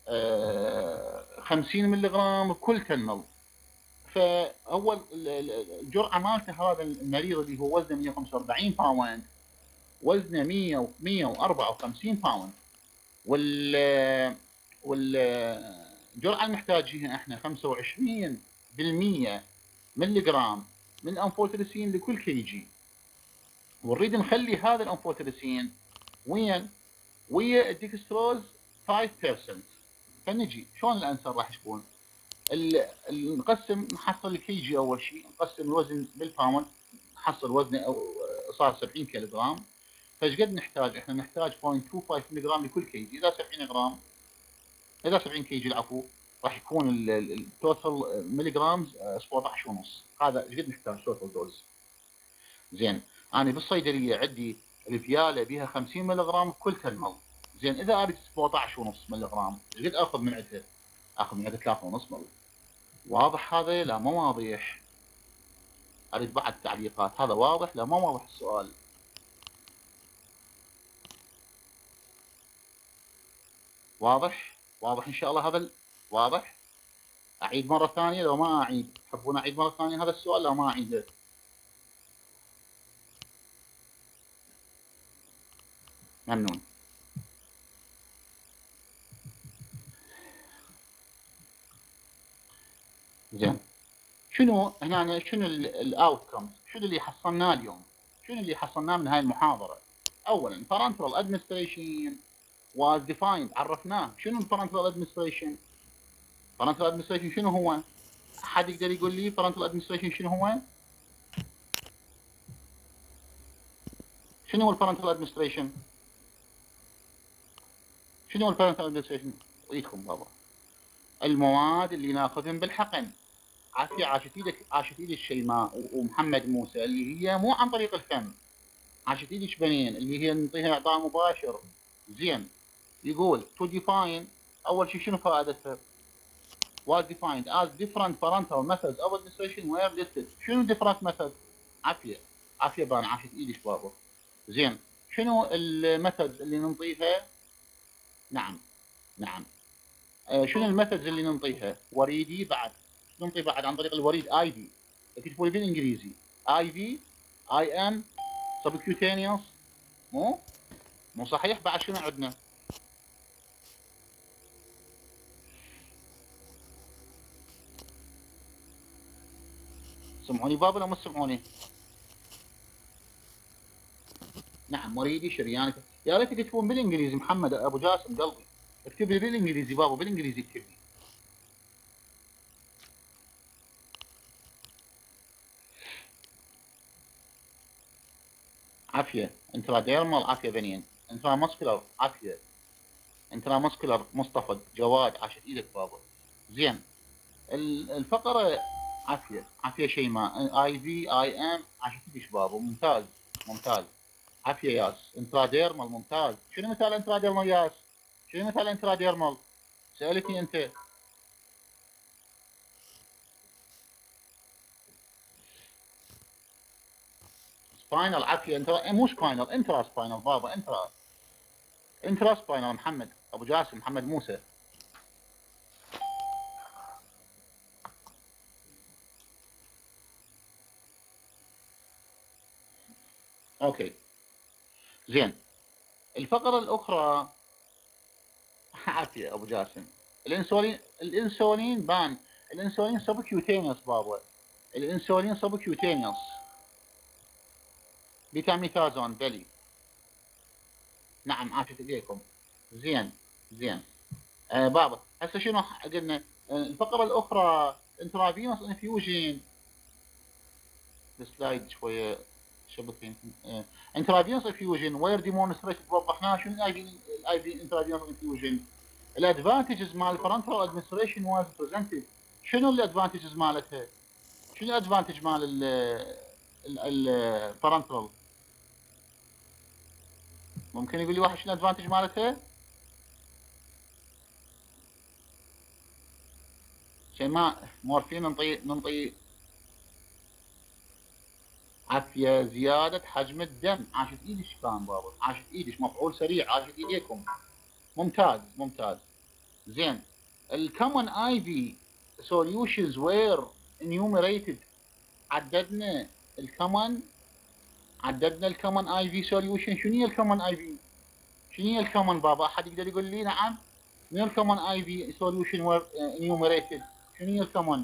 خمسين ملغ كل عشرة مل. فاول الجرعه مالته هذا المريض اللي هو وزنه مية وخمسة وأربعين باوند وزنه مية وأربعة وخمسين باوند، وال والجرعه المحتاجينها احنا خمسة وعشرين بالمية ملغ من انفوتريسين لكل كي جي، ونريد نخلي هذا الانفوتريسين وين؟ ويا الديكستروز خمسة بالمية. فنجي شلون الانسر راح يكون؟ نقسم نحصل الكي جي اول شيء، نقسم الوزن بالباوند، نحصل وزنه صار سبعين كيلوغرام. فايش قد نحتاج؟ احنا نحتاج صفر فاصلة اثنين وعشرين ملغ لكل كي جي. اذا سبعين جرام، اذا سبعين كي جي العفو، راح يكون التوتال ملغرامز سبعة عشر ونص. هذا ايش قد نحتاج توتال دوز. زين انا بالصيدليه عندي الفياله بها خمسين ملغ كل عشرة مل. زين اذا اريد سبعة عشر ونص ملغ ايش قد اخذ من عندها؟ اخذ من عندها ثلاثة ونص مل. واضح هذا؟ لا مو واضح. اريد بعد تعليقات. هذا واضح؟ لا مو واضح السؤال. واضح؟ واضح ان شاء الله. هذا واضح. اعيد مره ثانيه لو ما اعيد؟ تحبون اعيد مره ثانيه هذا السؤال لو ما اعيده؟ ممنون. زين شنو هنا شنو الاوت كمز؟ شنو اللي حصلناه اليوم؟ شنو اللي حصلناه من هاي المحاضره؟ اولا parenteral administration was defined. عرفناه. شنو parenteral administration؟ parenteral administration شنو هو؟ احد يقدر يقول لي parenteral administration شنو هو؟ شنو هو parenteral administration؟ شنو هو parenteral administration؟ اريدكم بابا. المواد اللي ناخذهم بالحقن. عافيه عاشت ايدك، عاشت ايدك شيماء ومحمد موسى، اللي هي مو عن طريق الفم. عاشت ايدك بنين اللي هي نعطيها اعطاء مباشر. زين يقول to define. اول شيء شنو فائدتها؟ was defined as different parental methods of administration were listed. شنو different method؟ عافيه عافيه بان عاشت ايدك بابا. زين شنو الميثودز اللي ننطيها؟ نعم نعم آه شنو الميثودز اللي ننطيها؟ وريدي بعد ننطي بعد عن طريق الوريد اي في. اكتبوا لي بالانجليزي اي في اي ام سبكيوتينيوس. مو مو صحيح؟ بعد شنو عندنا؟ سمعوني بابا ولا ما تسمعوني؟ نعم وريدي شريانك. يا ريت تكتبون بالانجليزي. محمد ابو جاسم قلبي اكتب لي بالانجليزي بابا، بالانجليزي اكتب لي. عافيه انتراديرمال. عافيه بنين. انتراماسكولار. عافيه انتراماسكولار. مصطفى جواد عاشت ايدك بابا. زين الفقره عافيه عافيه شيماء اي في اي ام عاشت ايدك بابا. ممتاز ممتاز. عافيه ياس انتراديرمال. ممتاز. شنو مثال انتراديرمال ياس؟ شنو مثال انتراديرمال؟ سالتني انت. سباينال. عافيه انترا مو سباينال، انترا سباينال بابا. انترا انترا سباينال. محمد ابو جاسم محمد موسى. اوكي زين الفقره الاخرى. عافيه ابو جاسم. الانسولين. الانسولين بان. الانسولين سبكيوتينيوس بابا. الانسولين سبكيوتينيوس. بيتاميثازون بلي. نعم عافية ايديكم. زين زين آه بابا هسه شنو قلنا؟ آه الفقره الاخرى انترافينوس انفيوجن. السلايد شويه شبكه يمكن انترافينوس انفيوجن وير ديمونستريت وضحناها. شنو الاي في الاي في انترافينوس انفيوجن؟ الادفانتجز مال البارنترال ادمنستريشن واز بريزنتد. شنو الادفانتجز مالتها؟ شنو الادفانتج مال البارنترال؟ ممكن يقول لي واحد شنو الادفانتج مالتها؟ شيماء مورفين ننطي ننطي عافيه زياده حجم الدم. عاشت ايدش كان بابا، عاشت ايدش، مفعول سريع، عاشت ايديكم. ممتاز ممتاز. زين. الكومن اي في solutions were enumerated. عددنا الكومن عددنا الكومن اي في سوليوشن. شنو هي الكومن اي في؟ شنو هي الكومن بابا؟ احد يقدر يقول لي؟ نعم. من الكومن اي في سوليوشن were enumerated؟ شنو هي الكومن؟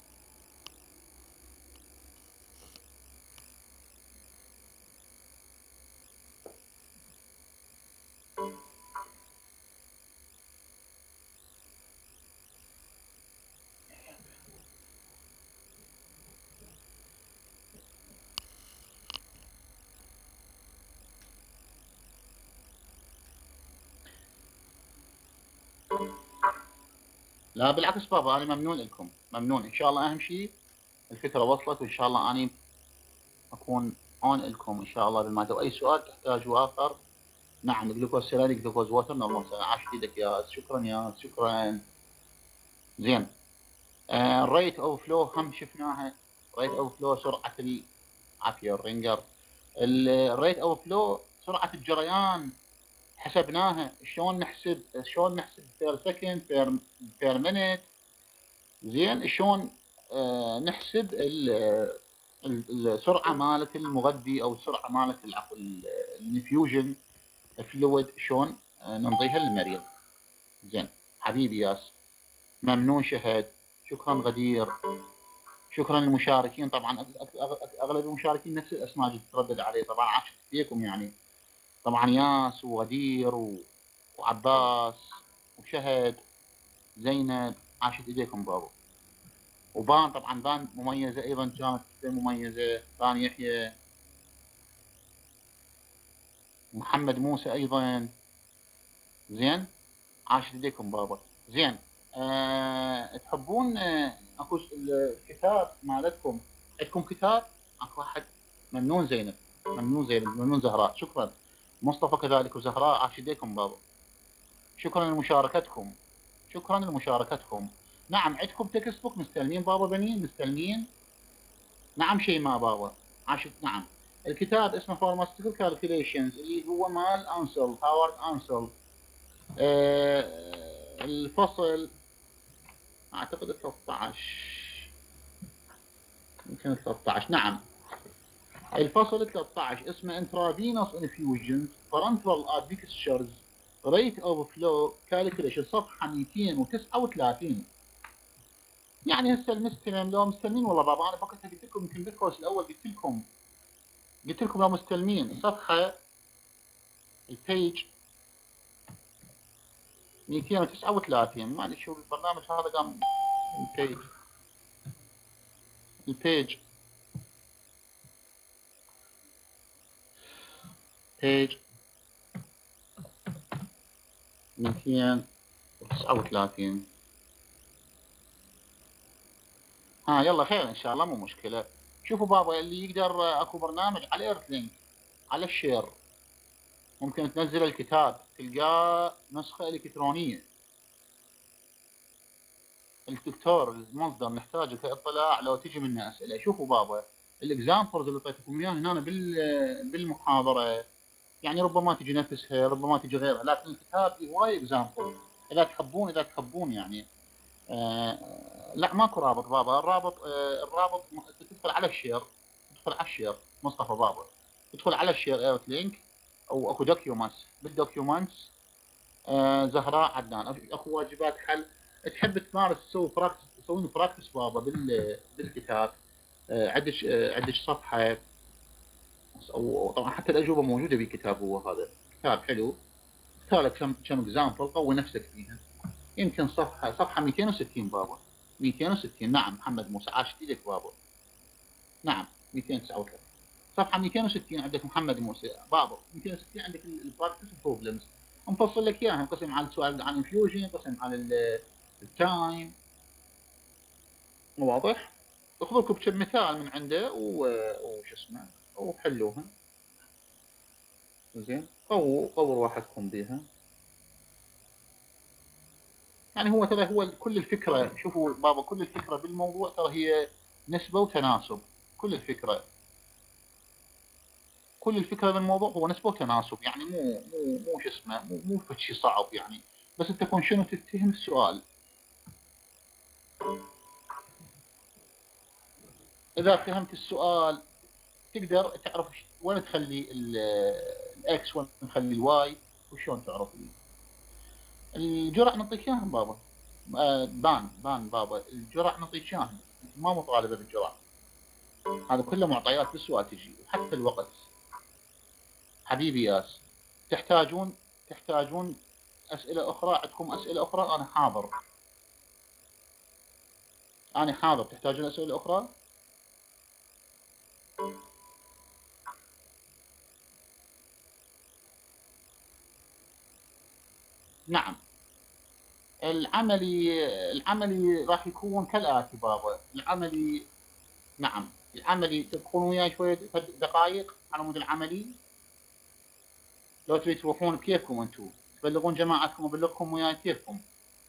لا بالعكس بابا، انا ممنون لكم، ممنون. ان شاء الله اهم شيء الفكره وصلت، وان شاء الله اني اكون اون لكم ان شاء الله بالماده. واي سؤال تحتاجوا اخر، نعم، جلوكوز سيراليك، جلوكوز ووتر، نظام. عاش ايدك يا شكرا يا شكرا. زين. الريت اوف فلو هم شفناها. ريت اوف فلو سرعه العافيه الرينجر. الريت اوف فلو سرعه الجريان حسبناها. شلون نحسب شلون نحسب بير سكند بير بير مينيت. زين. شلون آه نحسب السرعه مالت المغذي او السرعه مالت الانفيوجن فلويد، شلون آه ننطيها للمريض. زين حبيبي ياس، ممنون شهد، شكرا غدير، شكرا للمشاركين. طبعا اغلب المشاركين نفس الاسماء اللي تتردد عليه، طبعا عاشت فيكم يعني. طبعا ياس وغدير و... وعباس وشهد زينب، عاشت ايديكم بابا. وبان طبعا بان مميزه ايضا، كانت مميزه. بان يحيى، محمد موسى ايضا. زين عاشت ايديكم بابا. زين. أه... تحبون أه... اكو الكتاب مالتكم؟ عندكم كتاب؟ اكو واحد. ممنون زينب، ممنون زينب، ممنون زهراء، شكرا. مصطفى كذلك وزهراء، عاشت ايديكم بابا. شكرا لمشاركتكم، شكرا لمشاركتكم. نعم عندكم تكست بوك مستلمين بابا بنين؟ مستلمين؟ نعم شيماء بابا عاشت. نعم الكتاب اسمه فارماسيوتيكال كالكوليشنز، اللي هو مال انسل، هاورد انسل. آه الفصل اعتقد ثلاثة عشر، يمكن ثلاثة عشر. نعم الفصل ثلاثة عشر اسمه intravenous infusions parenteral admixtures rate of flow calculation، صفحه مئتين وتسعة وثلاثين. يعني هسه المستلم لو مستلمين، والله بابا انا فقط قلت لكم يمكن بالكورس الاول قلت لكم قلت لكم لو مستلمين صفحه البيج مئتين وتسعة وثلاثين. ما ادري شو البرنامج هذا قام. البيج البيج بيج مئتين وتسعة وثلاثين. ها يلا خير ان شاء الله، مو مشكله. شوفوا بابا، اللي يقدر اكو برنامج على ايرث لينك على الشير، ممكن تنزل الكتاب تلقاه نسخه الكترونيه. الدكتور المصدر نحتاجه كاطلاع لو تجي منه اسئله. شوفوا بابا الاكزامبلز اللي اعطيتكم اياها هنا بالمحاضره، يعني ربما تجي نفسها، ربما تجي غيرها، لكن الكتاب هواي اكزامبل. اذا تحبون اذا تحبون يعني. آه لا ماكو رابط بابا. الرابط آه الرابط تدخل على الشير، تدخل على الشير مصطفى بابا، تدخل على الشير ايرت لينك، او اكو دوكيومنتس. بالدوكيومنتس آه زهراء عدنان اكو واجبات حل. تحب تمارس تسوي براكتس، تسوون براكتس بابا بال بالكتاب. آه عدش آه عدش صفحه، وطبعا حتى الاجوبه موجوده بالكتاب. هو هذا كتاب حلو، اختار لك كم كم اكزامبل، قوي نفسك فيها. يمكن صفحه صفحه مئتين وستين بابا، مئتين وستين. نعم محمد موسى، عاشت ايدك بابا. نعم مئتين وتسعة وثلاثين. صفحه مئتين وستين عندك محمد موسى بابا، مئتين وستين عندك البراكتس بروبلمز، مفصل لك اياها، انقسم على السؤال عن الفيوجن، انقسم على التايم. واضح؟ اخذ لكم كم مثال من عنده وش اسمه وحلوها. زين، قووا قووا راحتكم بها. يعني هو ترى هو كل الفكره، شوفوا بابا، كل الفكره بالموضوع ترى هي نسبه وتناسب. كل الفكره كل الفكره بالموضوع هو نسبه وتناسب، يعني مو مو مو شو اسمه مو مو شيء صعب يعني، بس انت تكون شنو تتهم السؤال. اذا فهمت السؤال تقدر تعرف وين تخلي الاكس وين تخلي الواي وشلون تعرف. الجرع نعطيك اياهم بابا، آه بان بان بابا، الجرع نعطيك اياهم، ما مطالبه بالجرع. هذا كله معطيات بالسؤال تجي، وحتى الوقت. حبيبي ياس، تحتاجون تحتاجون اسئله اخرى؟ عندكم اسئله اخرى؟ انا حاضر، انا حاضر. تحتاجون اسئله اخرى؟ نعم. العملي العملي راح يكون كالاتي بابا. العملي، نعم العملي تدخلون وياي شويه دقائق على مود العملي. لو تريد تروحون بكيفكم انتم، تبلغون جماعتكم وبلغكم وياي كيفكم.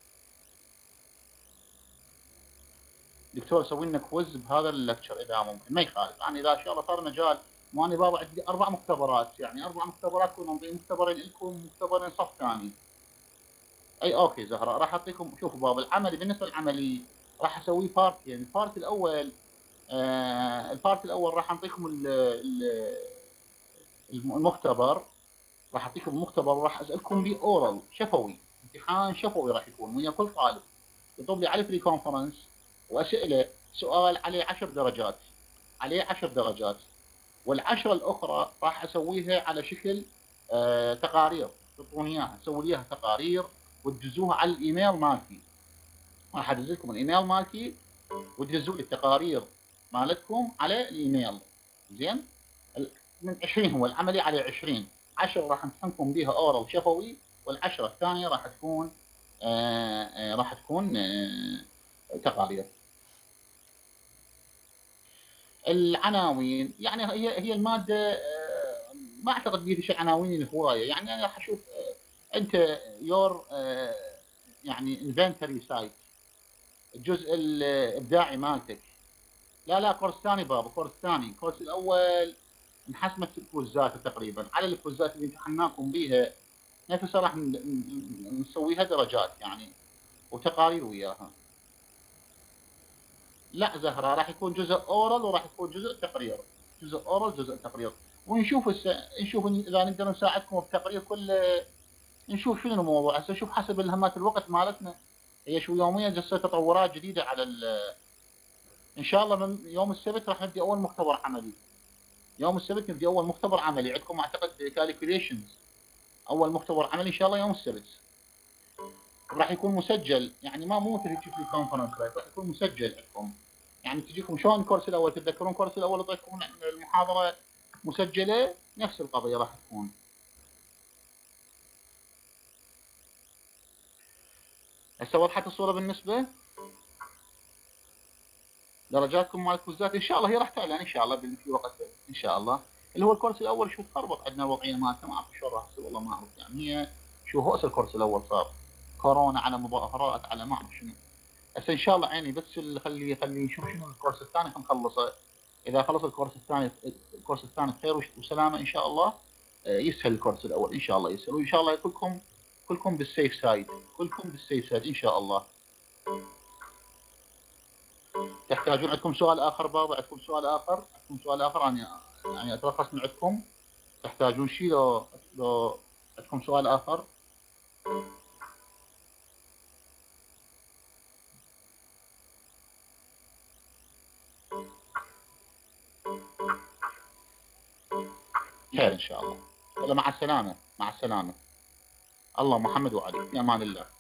دكتور سوي لنا كويز بهذا اللكتشر اذا ممكن، ما يخالف. انا اذا ان شاء الله صار مجال، واني بابا عندي اربع مختبرات، يعني اربع مختبرات كلهم مختبرين لكم، مختبرين صف ثاني. اي اوكي زهراء، راح اعطيكم. شوفوا بابا، العملي بالنسبه للعملي راح اسويه بارتين. يعني البارت الاول آه البارت الاول راح اعطيكم المختبر، راح اعطيكم المختبر وراح اسالكم به اورال شفوي، امتحان شفوي راح يكون ويا كل طالب، يطلب لي على فري كونفرنس واسئله، سؤال عليه عشر درجات، عليه عشر درجات، والعشره الاخرى راح اسويها على شكل آه تقارير. تعطوني اياها، اسوي لي اياها تقارير وتدزوها على الايميل مالتي. راح ادز لكم الايميل مالتي وتدزوا لي التقارير مالتكم على الايميل. زين، من عشرين هو العملي عليه عشرين، عشرة راح امتحنكم بها اورال شفوي، والعشرة الثانية راح تكون آآ آآ راح تكون آآ تقارير. العناوين يعني هي هي المادة، ما اعتقد بيها شيء عناوين الهواية. يعني انا راح اشوف انت يور يعني انفنتوري سايت، الجزء الابداعي مالتك. لا لا كورس ثاني بابا، كورس ثاني. الكورس الاول انحسمت الكوزات تقريبا، على الكوزات اللي امتحناكم بيها نفسها راح نسويها درجات يعني وتقارير وياها. لا زهراء، راح يكون جزء اورال وراح يكون جزء تقرير، جزء اورال جزء تقرير. ونشوف الس... نشوف اذا نقدر نساعدكم بالتقرير كله. نشوف شنو الموضوع هسه، شوف حسب الهمات الوقت مالتنا. هي شو يوميا جالسه تطورات جديده على ال... ان شاء الله من يوم السبت راح نبدي اول مختبر عملي. يوم السبت نبدي اول مختبر عملي عندكم، اعتقد كالكوليشنز. اول مختبر عملي ان شاء الله يوم السبت، راح يكون مسجل. يعني ما مو مثل تشوف الكونفرنس، راح يكون مسجل عندكم. يعني تجيكم شلون الكورس الاول، تتذكرون الكورس الاول اعطيتكم المحاضره مسجله، نفس القضيه راح تكون. هسه وضحت الصوره بالنسبه درجاتكم مال الكوزات. ان شاء الله هي راح تعلن ان شاء الله في وقت ان شاء الله. اللي هو الكورس الاول شو تخربط عندنا الوضعيه مالته، ما اعرف شلون راح تصير والله ما اعرف. يعني هي شو هوس الكورس الاول صار كورونا على مظاهرات على ما اعرف شنو. هسه ان شاء الله عيني بس اللي خلي خلي نشوف شنو الكورس الثاني نخلصه. اذا خلص الكورس الثاني الكورس الثاني خير وسلامه ان شاء الله. يسهل الكورس الاول ان شاء الله يسهل، وان شاء الله كلكم كلكم بالسيف سايد، كلكم بالسيف سايد ان شاء الله. تحتاجون عندكم سؤال اخر بابا؟ عندكم سؤال اخر؟ عندكم سؤال اخر؟ انا يعني اترخص من عندكم. تحتاجون شيء لو لو عندكم سؤال اخر؟ خير ان شاء الله. يلا مع السلامه، مع السلامه. الله محمد وعلي، في امان الله.